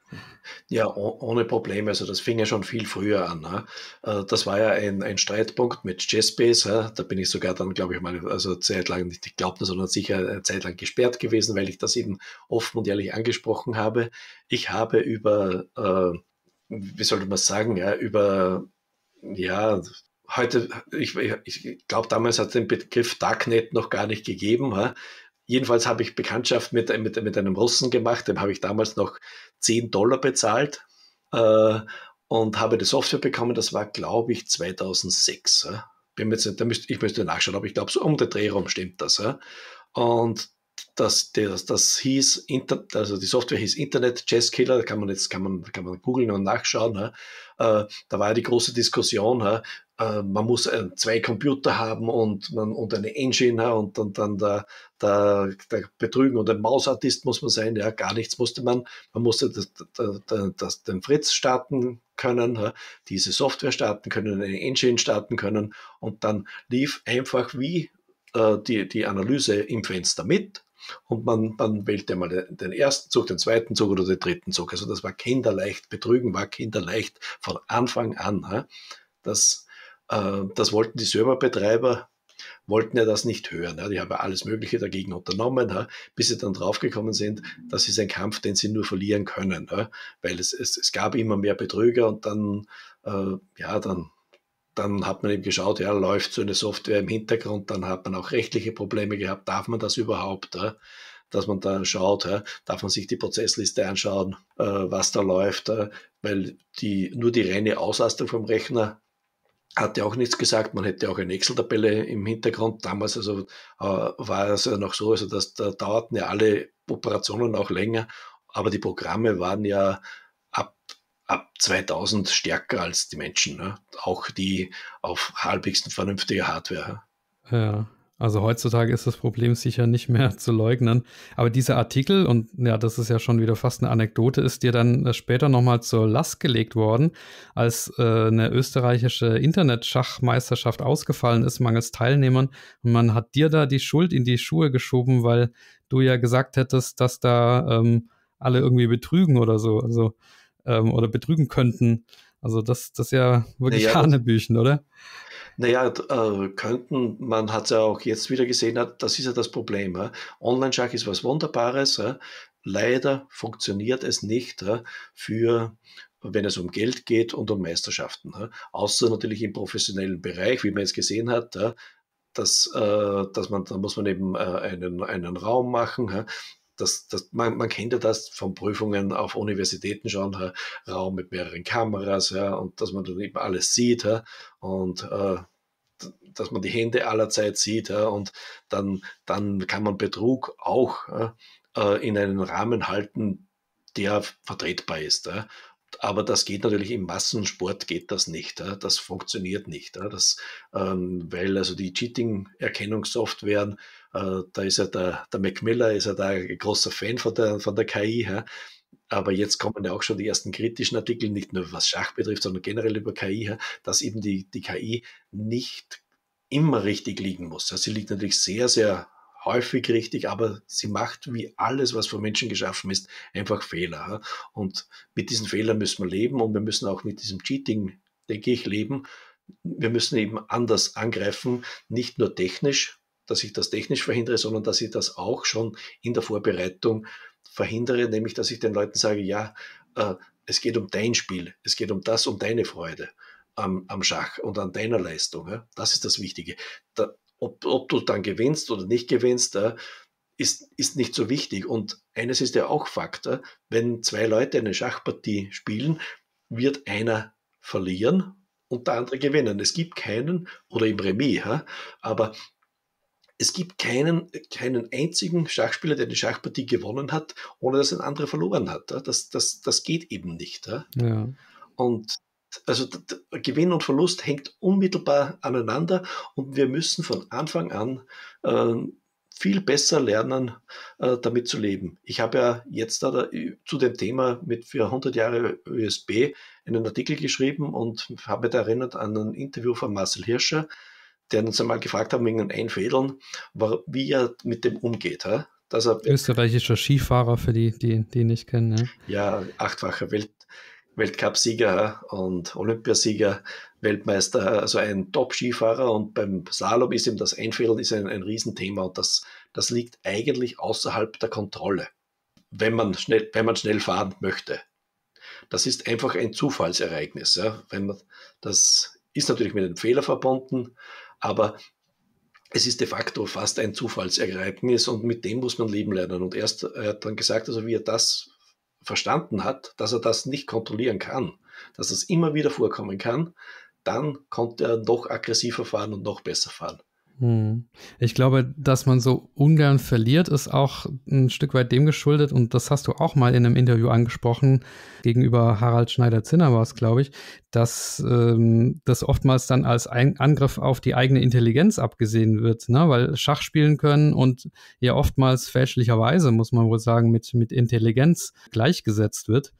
Ja, oh, ohne Probleme. Also das fing ja schon viel früher an. Ne? Das war ja ein, ein Streitpunkt mit Chessbase. Da bin ich sogar dann, glaube ich mal, also zeitlang nicht geglaubt, sondern sicher eine Zeit lang gesperrt gewesen, weil ich das eben offen und ehrlich angesprochen habe. Ich habe über, äh, wie soll man sagen, ja, über, ja, heute, ich, ich glaube, damals hat es den Begriff Darknet noch gar nicht gegeben. Ja? Jedenfalls habe ich Bekanntschaft mit, mit, mit einem Russen gemacht, dem habe ich damals noch zehn Dollar bezahlt äh, und habe die Software bekommen. Das war, glaube ich, zweitausendsechs. Ja. Bin jetzt, da müsst, ich müsste nachschauen, aber ich glaube, so um den Dreh rum stimmt das. Ja. Und das, das, das hieß, Inter, also die Software hieß Internet Chess Killer, da kann man jetzt kann man, kann man googeln und nachschauen. Ja. Äh, da war ja die große Diskussion, ja. äh, man muss äh, zwei Computer haben und, man, und eine Engine, ja, und, und dann der, der, der Betrügen und ein Mausartist muss man sein, ja, gar nichts musste man. Man musste das, das, das, den Fritz starten können, ja, diese Software starten können, eine Engine starten können und dann lief einfach wie äh, die, die Analyse im Fenster mit. Und man, man wählte mal den, den ersten Zug, den zweiten Zug oder den dritten Zug. Also das war kinderleicht, Betrügen war kinderleicht von Anfang an. Ja. Das, äh, das wollten die Serverbetreiber, wollten ja das nicht hören. Ja. Die haben ja alles Mögliche dagegen unternommen, ja, bis sie dann draufgekommen sind, das ist ein Kampf, den sie nur verlieren können, ja, weil es, es, es gab immer mehr Betrüger und dann, äh, ja, dann Dann hat man eben geschaut, ja, läuft so eine Software im Hintergrund, dann hat man auch rechtliche Probleme gehabt, darf man das überhaupt, ja? Dass man da schaut, ja? Darf man sich die Prozessliste anschauen, äh, was da läuft, ja? Weil die, nur die reine Auslastung vom Rechner hat ja auch nichts gesagt, man hätte auch eine Excel-Tabelle im Hintergrund, damals also äh, war es ja noch so, also dass da dauerten ja alle Operationen auch länger, aber die Programme waren ja ab ab zweitausend stärker als die Menschen, ne? Auch die auf halbwegs vernünftiger Hardware. Ja, also heutzutage ist das Problem sicher nicht mehr zu leugnen. Aber dieser Artikel, und ja, das ist ja schon wieder fast eine Anekdote, ist dir dann äh, später nochmal zur Last gelegt worden, als äh, eine österreichische Internetschachmeisterschaft ausgefallen ist, mangels Teilnehmern. Und man hat dir da die Schuld in die Schuhe geschoben, weil du ja gesagt hättest, dass da ähm, alle irgendwie betrügen oder so. Also ähm, oder betrügen könnten. Also das, das ist ja wirklich Naja, Hanebüchen, oder? naja äh, könnten, man hat es ja auch jetzt wieder gesehen, das ist ja das Problem. Ja. Online-Schach ist was Wunderbares. Ja. Leider funktioniert es nicht ja, für, wenn es um Geld geht und um Meisterschaften. Ja. Außer natürlich im professionellen Bereich, wie man jetzt gesehen hat, ja, dass, äh, dass man, da muss man eben äh, einen, einen Raum machen. Ja. Das, das, man, man kennt ja das von Prüfungen auf Universitäten schon, ja, Raum mit mehreren Kameras, ja, und dass man dann eben alles sieht, ja, und äh, dass man die Hände allerzeit sieht, ja, und dann, dann kann man Betrug auch ja, äh, in einen Rahmen halten, der vertretbar ist. Ja. Aber das geht natürlich im Massensport geht das nicht. Ja. Das funktioniert nicht. Ja. Das, ähm, weil also die Cheating-Erkennungssoftwaren, äh, da ist ja der, der Mac Miller, ist ja da ein großer Fan von der, von der K I. Ja. Aber jetzt kommen ja auch schon die ersten kritischen Artikel, nicht nur was Schach betrifft, sondern generell über K I, ja, dass eben die, die K I nicht immer richtig liegen muss. Ja. Sie liegt natürlich sehr, sehr häufig richtig, aber sie macht wie alles, was von Menschen geschaffen ist, einfach Fehler. Und mit diesen Fehlern müssen wir leben und wir müssen auch mit diesem Cheating, denke ich, leben. Wir müssen eben anders angreifen, nicht nur technisch, dass ich das technisch verhindere, sondern dass ich das auch schon in der Vorbereitung verhindere, nämlich dass ich den Leuten sage, ja, äh, es geht um dein Spiel, es geht um das, um deine Freude am, am Schach und an deiner Leistung. Ja? Das ist das Wichtige. Da, Ob, ob du dann gewinnst oder nicht gewinnst, äh, ist, ist nicht so wichtig. Und eines ist ja auch Fakt, äh, wenn zwei Leute eine Schachpartie spielen, wird einer verlieren und der andere gewinnen. Es gibt keinen, oder im Remis, äh, aber es gibt keinen, keinen einzigen Schachspieler, der eine Schachpartie gewonnen hat, ohne dass ein anderer verloren hat. Äh. Das, das, das geht eben nicht. Äh. Ja. Und also Gewinn und Verlust hängt unmittelbar aneinander und wir müssen von Anfang an äh, viel besser lernen, äh, damit zu leben. Ich habe ja jetzt da, zu dem Thema mit für hundert Jahre Ö S B einen Artikel geschrieben und habe da erinnert an ein Interview von Marcel Hirscher, der uns einmal gefragt hat, wegen den Einfädeln, wie er mit dem umgeht. Ja? Dass er, österreichischer Skifahrer, für die, die, die nicht kennen. Ja, ja achtfacher Welt Weltcup-Sieger und Olympiasieger, Weltmeister, also ein Top-Skifahrer, und beim Slalom ist ihm das Einfädeln ist ein, ein Riesenthema und das, das liegt eigentlich außerhalb der Kontrolle, wenn man schnell, wenn man schnell fahren möchte. Das ist einfach ein Zufallsereignis. Ja. Wenn man, das ist natürlich mit einem Fehler verbunden, aber es ist de facto fast ein Zufallsereignis und mit dem muss man leben lernen. Und erst, er hat dann gesagt, also wie er das verstanden hat, dass er das nicht kontrollieren kann, dass das immer wieder vorkommen kann, dann konnte er noch aggressiver fahren und noch besser fahren. Hm. Ich glaube, dass man so ungern verliert, ist auch ein Stück weit dem geschuldet, und das hast du auch mal in einem Interview angesprochen, gegenüber Harald Schneider-Zinner war es, glaube ich, dass ähm, das oftmals dann als ein Angriff auf die eigene Intelligenz abgesehen wird, ne? Weil Schach spielen können und ja oftmals fälschlicherweise, muss man wohl sagen, mit, mit Intelligenz gleichgesetzt wird.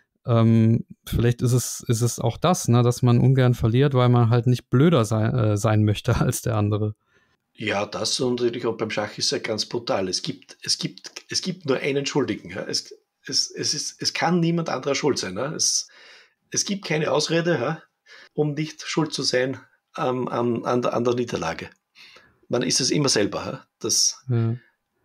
Ähm, vielleicht ist es, ist es auch das, ne, dass man ungern verliert, weil man halt nicht blöder sein, äh, sein möchte als der andere. Ja, das und natürlich auch beim Schach ist ja ganz brutal. Es gibt, es gibt, es gibt nur einen Schuldigen. Ja. Es, es, es, ist, es kann niemand anderer schuld sein. Ja. Es, es gibt keine Ausrede, ja, um nicht schuld zu sein ähm, an, an, der, an der Niederlage. man ist es immer selber. Das, Ja.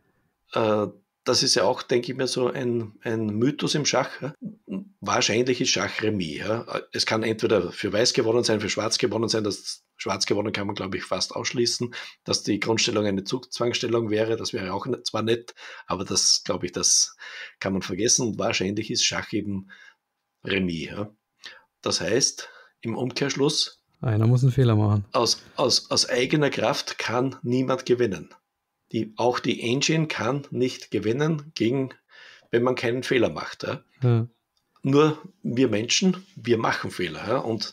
äh, das ist ja auch, denke ich mir, so ein, ein Mythos im Schach. Wahrscheinlich ist Schach Remis. Es kann entweder für Weiß gewonnen sein, für Schwarz gewonnen sein. Das Schwarz gewonnen kann man, glaube ich, fast ausschließen. Dass die Grundstellung eine Zugzwangsstellung wäre, das wäre auch zwar nett, aber das, glaube ich, das kann man vergessen. Und wahrscheinlich ist Schach eben Remis. Das heißt, im Umkehrschluss, Einer muss einen Fehler machen. Aus, aus, aus eigener Kraft kann niemand gewinnen. Die, auch die Engine kann nicht gewinnen, gegen, wenn man keinen Fehler macht. Ja. Ja. Nur wir Menschen, wir machen Fehler. Ja. Und,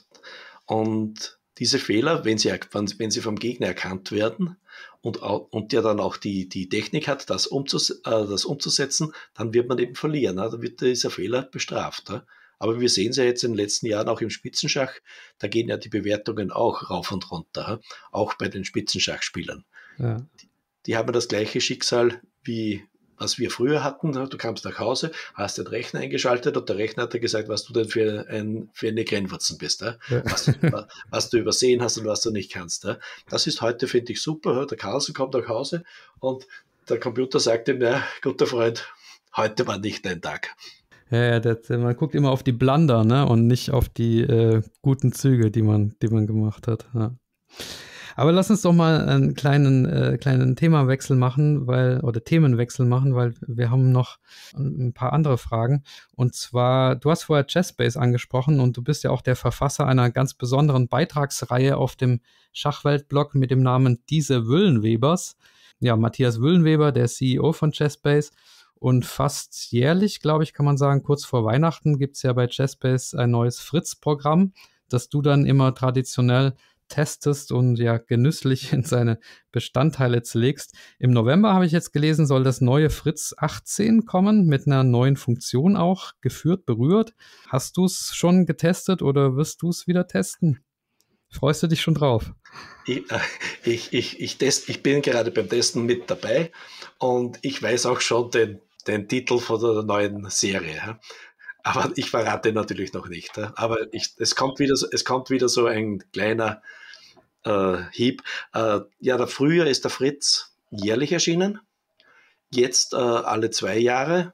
und diese Fehler, wenn sie, wenn sie vom Gegner erkannt werden und, und der dann auch die, die Technik hat, das, umzus, äh, das umzusetzen, dann wird man eben verlieren. Ja. Dann wird dieser Fehler bestraft. Ja. Aber wir sehen es ja jetzt in den letzten Jahren auch im Spitzenschach, da gehen ja die Bewertungen auch rauf und runter, auch bei den Spitzenschachspielern. Ja. Die, die haben das gleiche Schicksal, wie was wir früher hatten. Du kamst nach Hause, hast den Rechner eingeschaltet und der Rechner hat dir gesagt, was du denn für, ein, für eine Grennwurzen bist, ja? was, was du übersehen hast und was du nicht kannst. Ja? Das ist heute, finde ich, super. Der Carlsen kommt nach Hause und der Computer sagt ihm, ja, guter Freund, heute war nicht dein Tag. Ja, ja, das, man guckt immer auf die Blunder, ne, und nicht auf die äh, guten Züge, die man, die man gemacht hat. Ja. Aber lass uns doch mal einen kleinen, äh, kleinen Themawechsel machen, weil, oder Themenwechsel machen, weil wir haben noch ein paar andere Fragen. Und zwar, du hast vorher Chessbase angesprochen und du bist ja auch der Verfasser einer ganz besonderen Beitragsreihe auf dem Schachweltblog mit dem Namen Diese Wüllenwebers. Ja, Matthias Wüllenweber, der C E O von Chessbase. Und fast jährlich, glaube ich, kann man sagen, kurz vor Weihnachten gibt es ja bei Chessbase ein neues Fritz-Programm, das du dann immer traditionell testest und ja genüsslich in seine Bestandteile zerlegst. Im November, habe ich jetzt gelesen, soll das neue Fritz achtzehn kommen, mit einer neuen Funktion auch, geführt, berührt. Hast du es schon getestet oder wirst du es wieder testen? Freust du dich schon drauf? Ich, ich, ich, ich, test, ich bin gerade beim Testen mit dabei und ich weiß auch schon den den Titel von der neuen Serie. Aber ich verrate natürlich noch nicht. Aber ich, es, kommt wieder, es kommt wieder so ein kleiner äh, Hieb. Äh, ja, der Frühjahr ist der Fritz jährlich erschienen. Jetzt äh, alle zwei Jahre.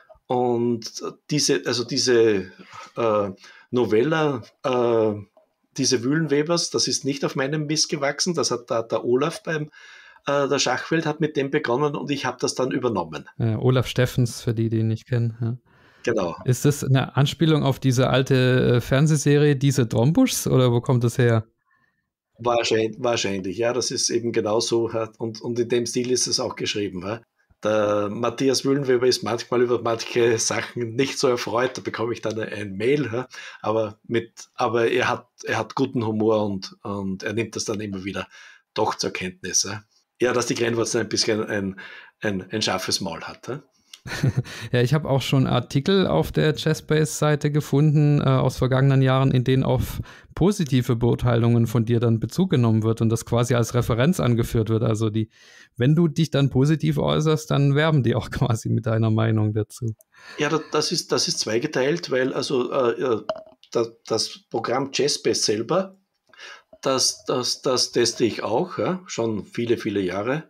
Und diese, also diese äh, Novella, äh, diese Wühlenwebers, das ist nicht auf meinem Mist gewachsen. Das hat da der Olaf beim der Schachwelt hat mit dem begonnen und ich habe das dann übernommen. Äh, Olaf Steffens, für die, die ihn nicht kennen. Ja. Genau. Ist das eine Anspielung auf diese alte äh, Fernsehserie, diese Drombuschs, oder wo kommt das her? Wahrscheinlich, wahrscheinlich, ja, das ist eben genau so. Und, und in dem Stil ist es auch geschrieben. Ja. Der Matthias Wüllenweber ist manchmal über manche Sachen nicht so erfreut, da bekomme ich dann ein Mail, ja. aber, mit, aber er, hat, er hat guten Humor und, und er nimmt das dann immer wieder doch zur Kenntnis. Ja. Ja, dass die Grennwurzel ein bisschen ein, ein, ein scharfes Maul hat. Ja, ja, ich habe auch schon Artikel auf der Chessbase-Seite gefunden äh, aus vergangenen Jahren, in denen auf positive Beurteilungen von dir dann Bezug genommen wird und das quasi als Referenz angeführt wird. Also die, wenn du dich dann positiv äußerst, dann werben die auch quasi mit deiner Meinung dazu. Ja, das ist, das ist zweigeteilt, weil also äh, das, das Programm Chessbase selber, Das, das, das teste ich auch, ja, schon viele, viele Jahre.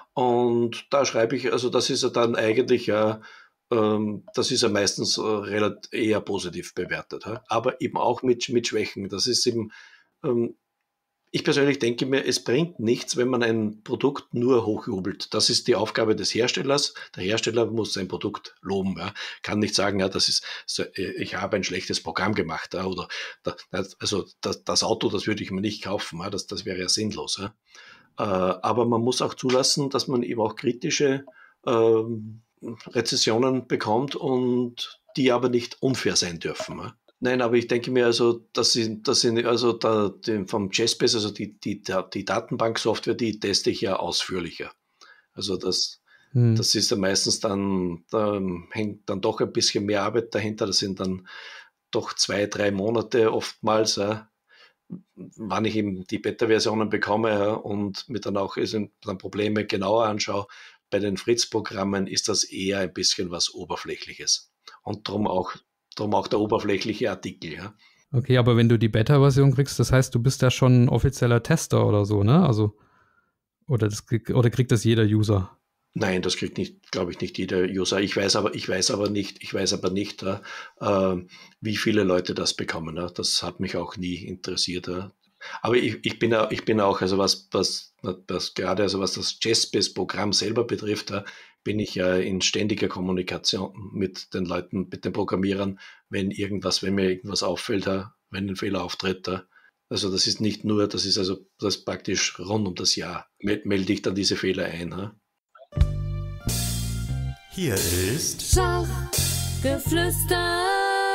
Und da schreibe ich, also das ist ja dann eigentlich ja, ähm, das ist ja meistens äh, relativ eher positiv bewertet, ja, aber eben auch mit, mit Schwächen. Das ist eben, ähm, ich persönlich denke mir, es bringt nichts, wenn man ein Produkt nur hochjubelt. Das ist die Aufgabe des Herstellers. Der Hersteller muss sein Produkt loben. Ja. Kann nicht sagen, ja, das ist, ich habe ein schlechtes Programm gemacht. Ja, oder also das, das Auto, das würde ich mir nicht kaufen. Ja, das, das wäre ja sinnlos. Ja. Aber man muss auch zulassen, dass man eben auch kritische ähm, Rezessionen bekommt und die aber nicht unfair sein dürfen. Ja. Nein, aber ich denke mir also, dass sie, dass sie also da, die, vom Chessbase, also die, die, die Datenbanksoftware, die teste ich ja ausführlicher. Also das, hm. das ist ja meistens dann, da hängt dann doch ein bisschen mehr Arbeit dahinter. Das sind dann doch zwei, drei Monate oftmals, ja, wann ich eben die Beta-Versionen bekomme, ja, und mir dann auch dann Probleme genauer anschaue. Bei den Fritz-Programmen ist das eher ein bisschen was Oberflächliches. Und darum auch Darum auch der oberflächliche Artikel, ja. Okay, aber wenn du die Beta-Version kriegst, das heißt, du bist ja schon ein offizieller Tester oder so, ne? Also Oder, das, oder kriegt das jeder User? Nein, das kriegt nicht, glaube ich, nicht jeder User. Ich weiß aber, ich weiß aber nicht, ich weiß aber nicht, äh, wie viele Leute das bekommen. Äh. Das hat mich auch nie interessiert. Äh. Aber ich, ich bin auch, ich bin auch, also was, was, was gerade, also was das Jaspys-Programm selber betrifft, äh, bin ich ja in ständiger Kommunikation mit den Leuten, mit den Programmierern, wenn irgendwas, wenn mir irgendwas auffällt, äh, wenn ein Fehler auftritt. Äh. Also das ist nicht nur, das ist also das ist praktisch rund um das Jahr, melde ich dann diese Fehler ein. Äh. Hier ist Schachgeflüster.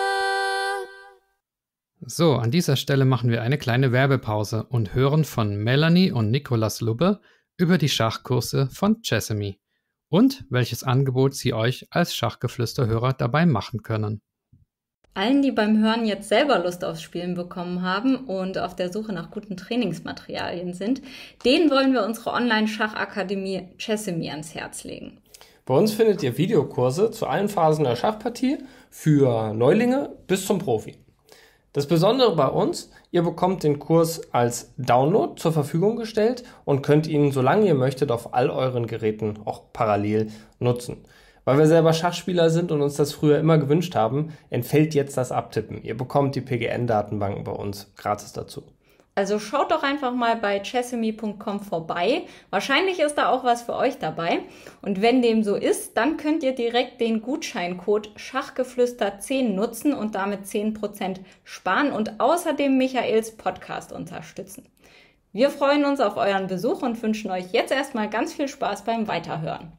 So, an dieser Stelle machen wir eine kleine Werbepause und hören von Melanie und Nicolas Lubbe über die Schachkurse von Chessamy und welches Angebot sie euch als Schachgeflüster-Hörer dabei machen können. Allen, die beim Hören jetzt selber Lust aufs Spielen bekommen haben und auf der Suche nach guten Trainingsmaterialien sind, denen wollen wir unsere Online-Schachakademie Chessamy ans Herz legen. Bei uns findet ihr Videokurse zu allen Phasen der Schachpartie für Neulinge bis zum Profi. Das Besondere bei uns, ihr bekommt den Kurs als Download zur Verfügung gestellt und könnt ihn, solange ihr möchtet, auf all euren Geräten auch parallel nutzen. Weil wir selber Schachspieler sind und uns das früher immer gewünscht haben, entfällt jetzt das Abtippen. Ihr bekommt die P G N-Datenbanken bei uns gratis dazu. Also schaut doch einfach mal bei chessamy punkt com vorbei. Wahrscheinlich ist da auch was für euch dabei. Und wenn dem so ist, dann könnt ihr direkt den Gutscheincode Schachgeflüster zehn nutzen und damit zehn Prozent sparen und außerdem Michaels Podcast unterstützen. Wir freuen uns auf euren Besuch und wünschen euch jetzt erstmal ganz viel Spaß beim Weiterhören.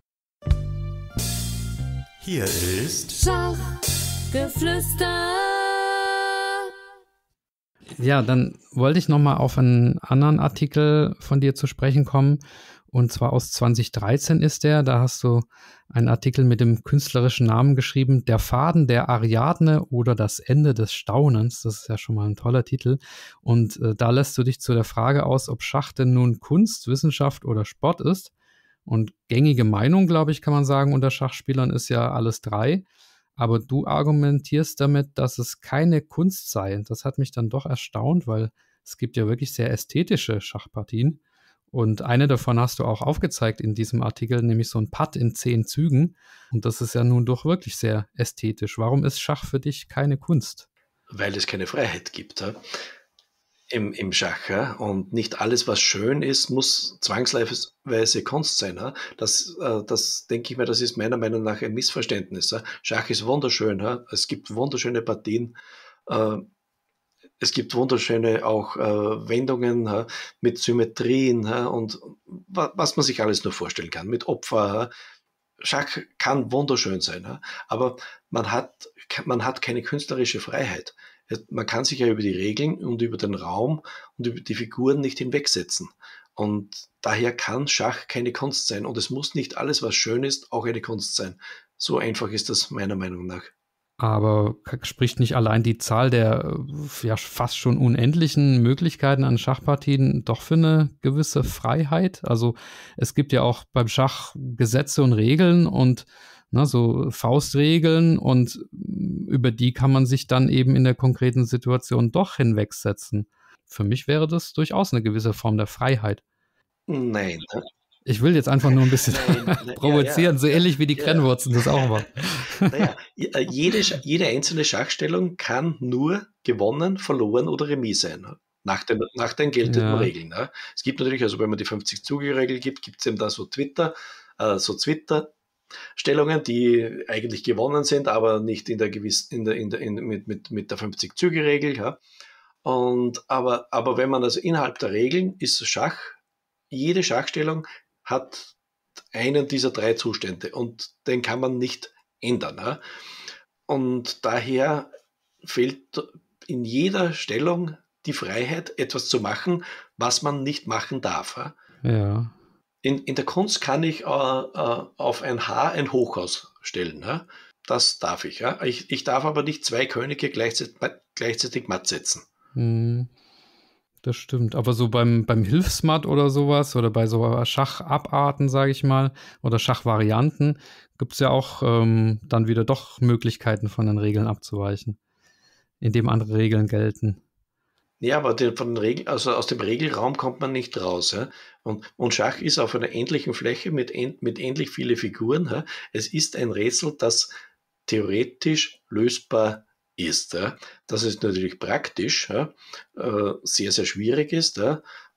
Hier ist Schachgeflüster. Ja, dann wollte ich nochmal auf einen anderen Artikel von dir zu sprechen kommen. Und zwar aus zwanzig dreizehn ist der. Da hast du einen Artikel mit dem künstlerischen Namen geschrieben, Der Faden der Ariadne oder das Ende des Staunens. Das ist ja schon mal ein toller Titel. Und äh, da lässt du dich zu der Frage aus, ob Schach denn nun Kunst, Wissenschaft oder Sport ist. Und gängige Meinung, glaube ich, kann man sagen, unter Schachspielern ist ja alles drei. Aber du argumentierst damit, dass es keine Kunst sei. Das hat mich dann doch erstaunt, weil es gibt ja wirklich sehr ästhetische Schachpartien. Und eine davon hast du auch aufgezeigt in diesem Artikel, nämlich so ein Patt in zehn Zügen. Und das ist ja nun doch wirklich sehr ästhetisch. Warum ist Schach für dich keine Kunst? Weil es keine Freiheit gibt. Ja? Im, im Schach. Ja? Und nicht alles, was schön ist, muss zwangsweise Kunst sein. Ja? Das, äh, das denke ich mir, das ist meiner Meinung nach ein Missverständnis. Ja? Schach ist wunderschön. Ja? Es gibt wunderschöne Partien. Äh, es gibt wunderschöne auch äh, Wendungen ja? mit Symmetrien ja? und wa- was man sich alles nur vorstellen kann, mit Opfer. Ja? Schach kann wunderschön sein, ja? aber man hat, man hat keine künstlerische Freiheit. Man kann sich ja über die Regeln und über den Raum und über die Figuren nicht hinwegsetzen. Und daher kann Schach keine Kunst sein. Und es muss nicht alles, was schön ist, auch eine Kunst sein. So einfach ist das meiner Meinung nach. Aber spricht nicht allein die Zahl der ja fast schon unendlichen Möglichkeiten an Schachpartien doch für eine gewisse Freiheit? Also es gibt ja auch beim Schach Gesetze und Regeln und ne, so Faustregeln und über die kann man sich dann eben in der konkreten Situation doch hinwegsetzen. Für mich wäre das durchaus eine gewisse Form der Freiheit. Nein. Ich will jetzt einfach nur ein bisschen Nein, nein, provozieren, ja, ja. so ähnlich wie die Ja. Krennwurzeln das auch war. Naja, jede, jede einzelne Schachstellung kann nur gewonnen, verloren oder remis sein. Nach den, nach den geltenden Ja. Regeln. Ne? Es gibt natürlich, also wenn man die fünfzig-Zuge-Regel gibt, gibt es eben da so Twitter, äh, so Twitter-Stellungen, die eigentlich gewonnen sind, aber nicht in der gewissen, in der, in der, in, mit, mit, mit der fünfzig-Züge-Regel. Ja? Und, aber, aber wenn man also innerhalb der Regeln ist Schach, jede Schachstellung hat einen dieser drei Zustände und den kann man nicht ändern. Ja? Und daher fehlt in jeder Stellung die Freiheit, etwas zu machen, was man nicht machen darf. Ja? Ja. In, in der Kunst kann ich äh, äh, auf ein Haar ein Hochhaus stellen. Ja? Das darf ich. Ja? Ich. Ich darf aber nicht zwei Könige gleichzeitig, gleichzeitig matt setzen. Hm, das stimmt. Aber so beim, beim Hilfsmatt oder sowas oder bei so Schachabarten, sage ich mal, oder Schachvarianten, gibt es ja auch ähm, dann wieder doch Möglichkeiten von den Regeln abzuweichen, indem andere Regeln gelten. Ja, aber den, von den Regel, also aus dem Regelraum kommt man nicht raus. Ja? Und, und Schach ist auf einer endlichen Fläche mit, mit endlich viele Figuren. Ja? Es ist ein Rätsel, das theoretisch lösbar ist. Ja? Dass es natürlich praktisch ja? äh, sehr, sehr schwierig ist. Ja?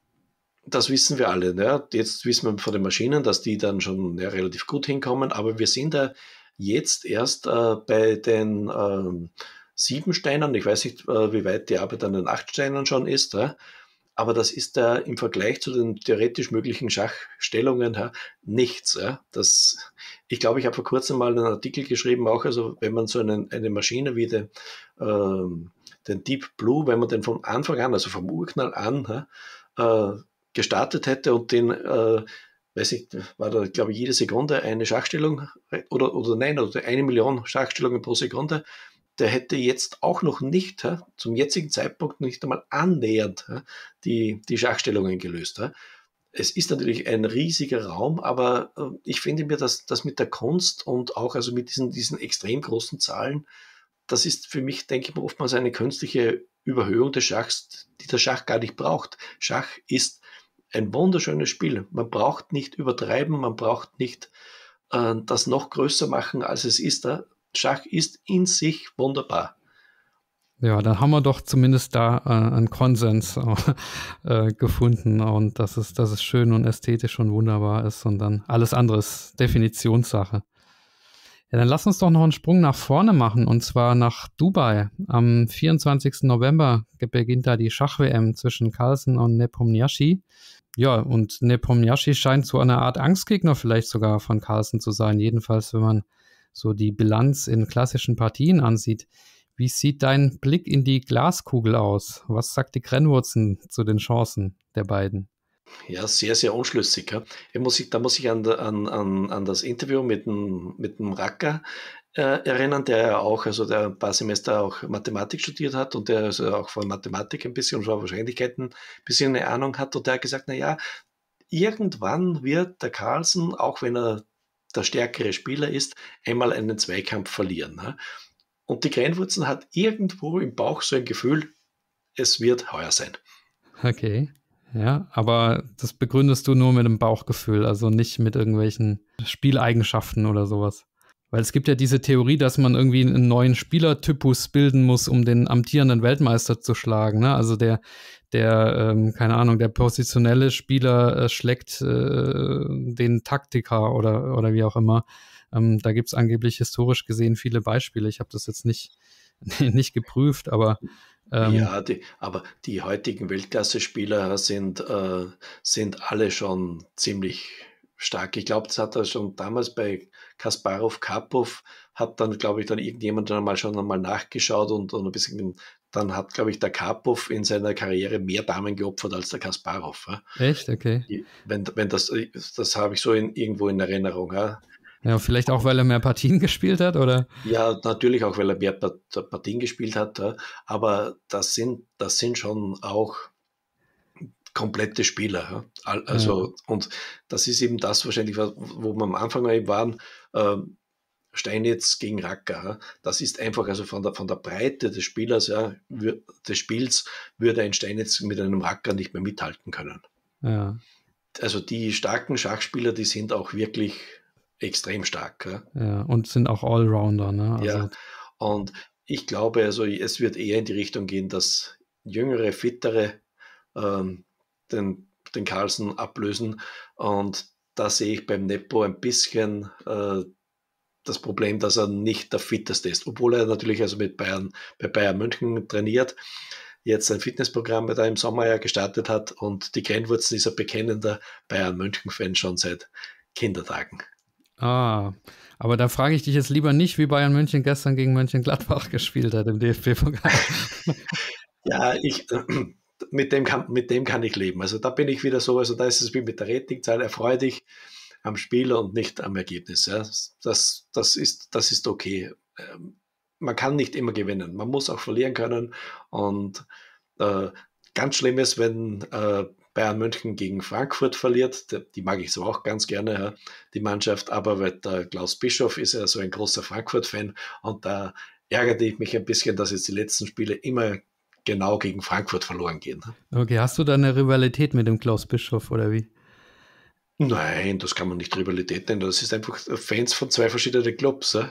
Das wissen wir alle. Ja? Jetzt wissen wir von den Maschinen, dass die dann schon ja, relativ gut hinkommen. Aber wir sind da jetzt erst äh, bei den ähm, sieben Steinern. Ich weiß nicht, äh, wie weit die Arbeit an den acht Steinern schon ist. Ja? Aber das ist da im Vergleich zu den theoretisch möglichen Schachstellungen ja, nichts. Ja? Das, ich glaube, ich habe vor kurzem mal einen Artikel geschrieben, auch also wenn man so einen, eine Maschine wie den, ähm, den Deep Blue, wenn man den von Anfang an, also vom Urknall an, ja, äh, gestartet hätte und den, äh, weiß ich, war da, glaube ich, jede Sekunde eine Schachstellung oder, oder nein, oder eine Million Schachstellungen pro Sekunde, der hätte jetzt auch noch nicht, ja, zum jetzigen Zeitpunkt nicht einmal annähernd ja, die, die Schachstellungen gelöst. Ja. Es ist natürlich ein riesiger Raum, aber äh, ich finde mir, dass das mit der Kunst und auch also mit diesen, diesen extrem großen Zahlen, das ist für mich, denke ich mal, oftmals eine künstliche Überhöhung des Schachs, die der Schach gar nicht braucht. Schach ist ein wunderschönes Spiel. Man braucht nicht übertreiben, man braucht nicht äh, das noch größer machen, als es ist. Ja. Schach ist in sich wunderbar. Ja, dann haben wir doch zumindest da äh, einen Konsens äh, gefunden und dass es, dass es schön und ästhetisch und wunderbar ist und dann alles andere ist Definitionssache. Ja, dann lass uns doch noch einen Sprung nach vorne machen und zwar nach Dubai. Am vierundzwanzigsten November beginnt da die Schach-W M zwischen Carlsen und Nepomniachtchi. Ja, und Nepomniachtchi scheint so eine Art Angstgegner vielleicht sogar von Carlsen zu sein, jedenfalls wenn man so die Bilanz in klassischen Partien ansieht. Wie sieht dein Blick in die Glaskugel aus? Was sagt die Grennwurzen zu den Chancen der beiden? Ja, sehr, sehr unschlüssig. Ja. Ich muss ich, da muss ich an, an, an, an das Interview mit dem, mit dem Racker äh, erinnern, der ja auch, also der ein paar Semester auch Mathematik studiert hat und der also auch von Mathematik ein bisschen und von Wahrscheinlichkeiten ein bisschen eine Ahnung hat. Und der hat gesagt, na ja, irgendwann wird der Carlsen, auch wenn er der stärkere Spieler ist, einmal einen Zweikampf verlieren. Ne? Und die Grennwurzen hat irgendwo im Bauch so ein Gefühl, es wird heuer sein. Okay, ja, aber das begründest du nur mit dem Bauchgefühl, also nicht mit irgendwelchen Spieleigenschaften oder sowas. Weil es gibt ja diese Theorie, dass man irgendwie einen neuen Spielertypus bilden muss, um den amtierenden Weltmeister zu schlagen. Ne? Also der, der ähm, keine Ahnung, der positionelle Spieler äh, schlägt äh, den Taktiker oder, oder wie auch immer. Ähm, da gibt es angeblich historisch gesehen viele Beispiele. Ich habe das jetzt nicht, nicht geprüft, aber ähm, ja, die, aber die heutigen Weltklasse-Spieler sind, äh, sind alle schon ziemlich stark. Ich glaube, das hat er schon damals bei Kasparov, Karpov, hat dann, glaube ich, dann irgendjemand dann mal schon einmal nachgeschaut und, und ein bisschen, dann hat, glaube ich, der Karpov in seiner Karriere mehr Damen geopfert als der Kasparov. Ja. Echt? Okay. Wenn, wenn das, das habe ich so in, irgendwo in Erinnerung. Ja. Ja, vielleicht auch, weil er mehr Partien gespielt hat, oder? Ja, natürlich auch, weil er mehr Partien gespielt hat, ja. Aber das sind, das sind schon auch komplette Spieler. Ja. Also, ja. Und das ist eben das wahrscheinlich, wo wir am Anfang eben waren, äh, Steinitz gegen Racker. Ja. Das ist einfach, also von der, von der Breite des Spielers, ja, des Spiels, würde ein Steinitz mit einem Racker nicht mehr mithalten können. Ja. Also die starken Schachspieler, die sind auch wirklich extrem stark. Ja, ja und sind auch Allrounder. Ne? Also ja, und ich glaube, also es wird eher in die Richtung gehen, dass jüngere, fittere ähm, den, den Carlsen ablösen. Und da sehe ich beim Nepo ein bisschen äh, das Problem, dass er nicht der Fitteste ist, obwohl er natürlich also mit Bayern, bei Bayern München trainiert, jetzt ein Fitnessprogramm da im Sommer ja gestartet hat und die Grennwurzen ist ein bekennender Bayern München-Fan schon seit Kindertagen. Ah, aber da frage ich dich jetzt lieber nicht, wie Bayern München gestern gegen Mönchengladbach gespielt hat im D F B-Pokal. Ja, ich, mit dem, kann, mit dem kann ich leben. Also da bin ich wieder so, also da ist es wie mit der Ratingzahl, erfreue dich am Spiel und nicht am Ergebnis. Ja. Das, das, ist, das ist okay. Man kann nicht immer gewinnen, man muss auch verlieren können und äh, ganz schlimm ist, wenn äh, Bayern München gegen Frankfurt verliert, die mag ich so auch ganz gerne, ja, die Mannschaft, aber weil der Klaus Bischof ist ja so ein großer Frankfurt-Fan und da ärgerte ich mich ein bisschen, dass jetzt die letzten Spiele immer genau gegen Frankfurt verloren gehen. Okay, hast du da eine Rivalität mit dem Klaus Bischof oder wie? Nein, das kann man nicht Rivalität nennen. Das ist einfach Fans von zwei verschiedenen Clubs. Ja?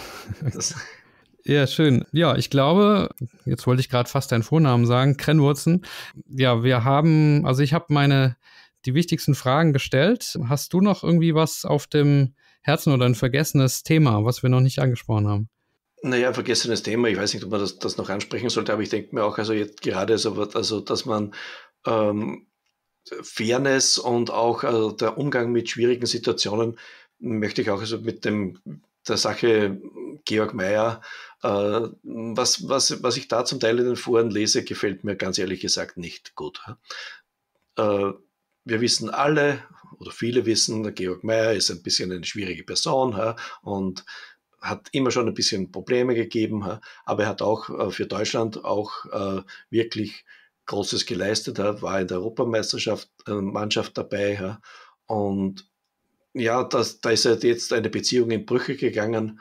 Das Ja, schön. Ja, ich glaube, jetzt wollte ich gerade fast deinen Vornamen sagen, Krenwurzen. Ja, wir haben, also ich habe meine, die wichtigsten Fragen gestellt. Hast du noch irgendwie was auf dem Herzen oder ein vergessenes Thema, was wir noch nicht angesprochen haben? Naja, ein vergessenes Thema. Ich weiß nicht, ob man das, das noch ansprechen sollte, aber ich denke mir auch, also jetzt gerade, also, also dass man ähm, Fairness und auch also der Umgang mit schwierigen Situationen möchte ich auch also mit dem der Sache Georg Mayer, äh, was, was, was ich da zum Teil in den Foren lese, gefällt mir ganz ehrlich gesagt nicht gut. Äh, wir wissen alle, oder viele wissen, der Georg Mayer ist ein bisschen eine schwierige Person ja, und hat immer schon ein bisschen Probleme gegeben, ja, aber er hat auch äh, für Deutschland auch äh, wirklich Großes geleistet, er war in der Europameisterschaft äh, Mannschaft dabei ja, und ja, das, da ist halt jetzt eine Beziehung in Brüche gegangen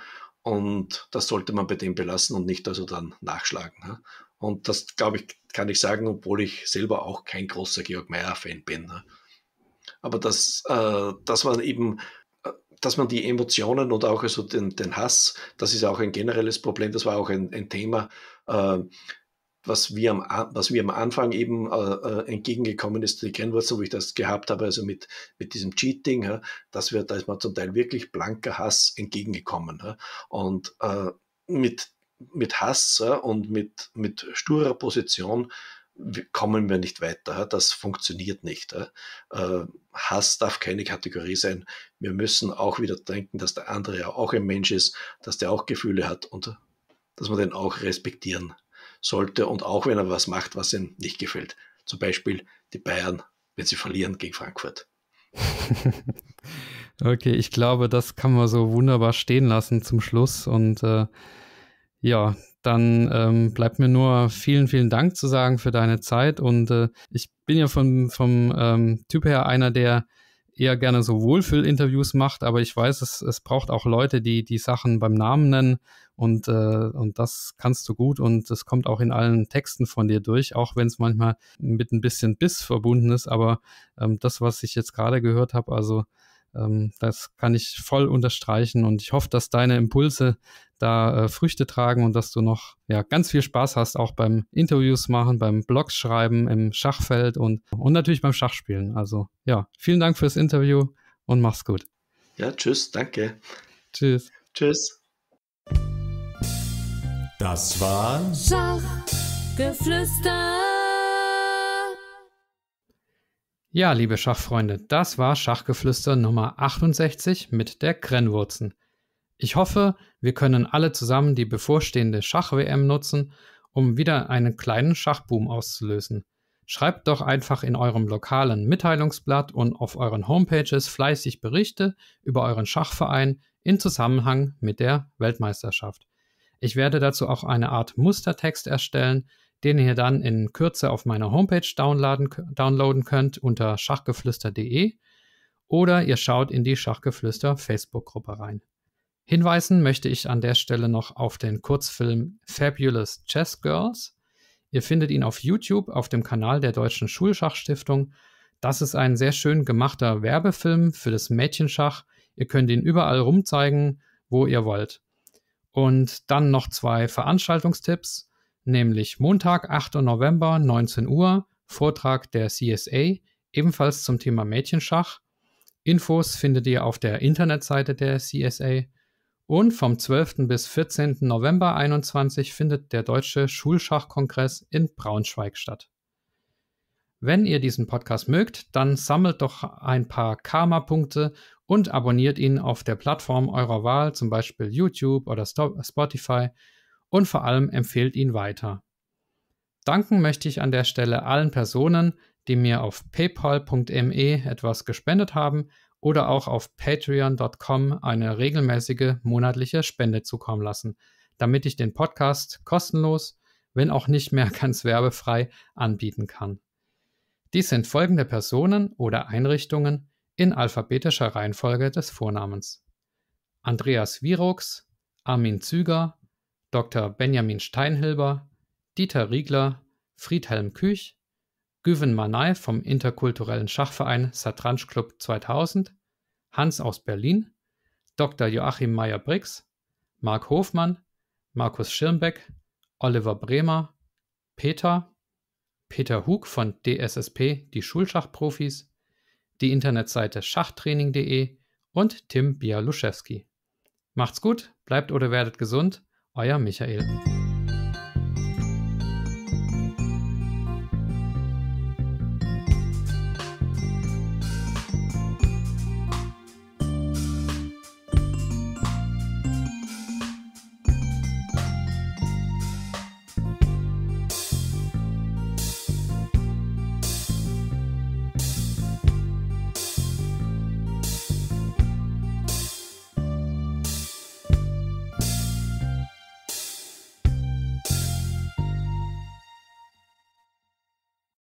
und das sollte man bei dem belassen und nicht also dann nachschlagen. Ja. Und das, glaube ich, kann ich sagen, obwohl ich selber auch kein großer Georg Mayer-Fan bin. Ja. Aber das, äh, dass man eben, dass man die Emotionen und auch also den, den Hass, das ist auch ein generelles Problem, das war auch ein, ein Thema, äh, was wir am, was mir am Anfang eben äh, entgegengekommen ist, die Kennwurzel, wo ich das gehabt habe, also mit, mit diesem Cheating, ja, dass wir, da ist man zum Teil wirklich blanker Hass entgegengekommen. Ja, und äh, mit, mit Hass ja, und mit, mit sturer Position kommen wir nicht weiter. Ja, das funktioniert nicht. Ja. Äh, Hass darf keine Kategorie sein. Wir müssen auch wieder denken, dass der andere ja auch ein Mensch ist, dass der auch Gefühle hat und dass man den auch respektieren sollte und auch wenn er was macht, was ihm nicht gefällt. Zum Beispiel die Bayern, wenn sie verlieren gegen Frankfurt. Okay, ich glaube, das kann man so wunderbar stehen lassen zum Schluss und äh, ja, dann ähm, bleibt mir nur vielen, vielen Dank zu sagen für deine Zeit und äh, ich bin ja vom, vom ähm, Typ her einer, der eher gerne so Wohlfühl-Interviews macht, aber ich weiß, es, es braucht auch Leute, die die Sachen beim Namen nennen und, äh, und das kannst du gut und das kommt auch in allen Texten von dir durch, auch wenn es manchmal mit ein bisschen Biss verbunden ist, aber ähm, das, was ich jetzt gerade gehört habe, also ähm, das kann ich voll unterstreichen und ich hoffe, dass deine Impulse da äh, Früchte tragen und dass du noch ja ganz viel Spaß hast, auch beim Interviews machen, beim Blogs schreiben, im Schachfeld und, und natürlich beim Schachspielen. Also ja, vielen Dank fürs Interview und mach's gut. Ja, tschüss, danke. Tschüss. Tschüss. Das war Schachgeflüster. Ja, liebe Schachfreunde, das war Schachgeflüster Nummer achtundsechzig mit der Krenwurzen. Ich hoffe, wir können alle zusammen die bevorstehende Schach-W M nutzen, um wieder einen kleinen Schachboom auszulösen. Schreibt doch einfach in eurem lokalen Mitteilungsblatt und auf euren Homepages fleißig Berichte über euren Schachverein in Zusammenhang mit der Weltmeisterschaft. Ich werde dazu auch eine Art Mustertext erstellen, den ihr dann in Kürze auf meiner Homepage downloaden, downloaden könnt unter schachgeflüster punkt de oder ihr schaut in die Schachgeflüster Facebook-Gruppe rein. Hinweisen möchte ich an der Stelle noch auf den Kurzfilm Fabulous Chess Girls. Ihr findet ihn auf YouTube auf dem Kanal der Deutschen Schulschachstiftung. Das ist ein sehr schön gemachter Werbefilm für das Mädchenschach. Ihr könnt ihn überall rumzeigen, wo ihr wollt. Und dann noch zwei Veranstaltungstipps, nämlich Montag, achter November, neunzehn Uhr, Vortrag der C S A, ebenfalls zum Thema Mädchenschach. Infos findet ihr auf der Internetseite der C S A. Und vom zwölften bis vierzehnten November einundzwanzig findet der Deutsche Schulschachkongress in Braunschweig statt. Wenn ihr diesen Podcast mögt, dann sammelt doch ein paar Karma-Punkte und abonniert ihn auf der Plattform eurer Wahl, zum Beispiel YouTube oder Spotify, und vor allem empfehlt ihn weiter. Danken möchte ich an der Stelle allen Personen, die mir auf paypal punkt me etwas gespendet haben oder auch auf patreon punkt com eine regelmäßige monatliche Spende zukommen lassen, damit ich den Podcast kostenlos, wenn auch nicht mehr ganz werbefrei, anbieten kann. Dies sind folgende Personen oder Einrichtungen in alphabetischer Reihenfolge des Vornamens: Andreas Wierucks, Armin Züger, Doktor Benjamin Steinhilber, Dieter Riegler, Friedhelm Küch, Güven Manay vom interkulturellen Schachverein Satranj Club zweitausend, Hans aus Berlin, Doktor Joachim Meyer-Brix, Marc Hofmann, Markus Schirmbeck, Oliver Bremer, Peter, Peter Hug von D S S P, die Schulschachprofis, die Internetseite schachtraining punkt de und Tim Bialuszewski. Macht's gut, bleibt oder werdet gesund, euer Michael.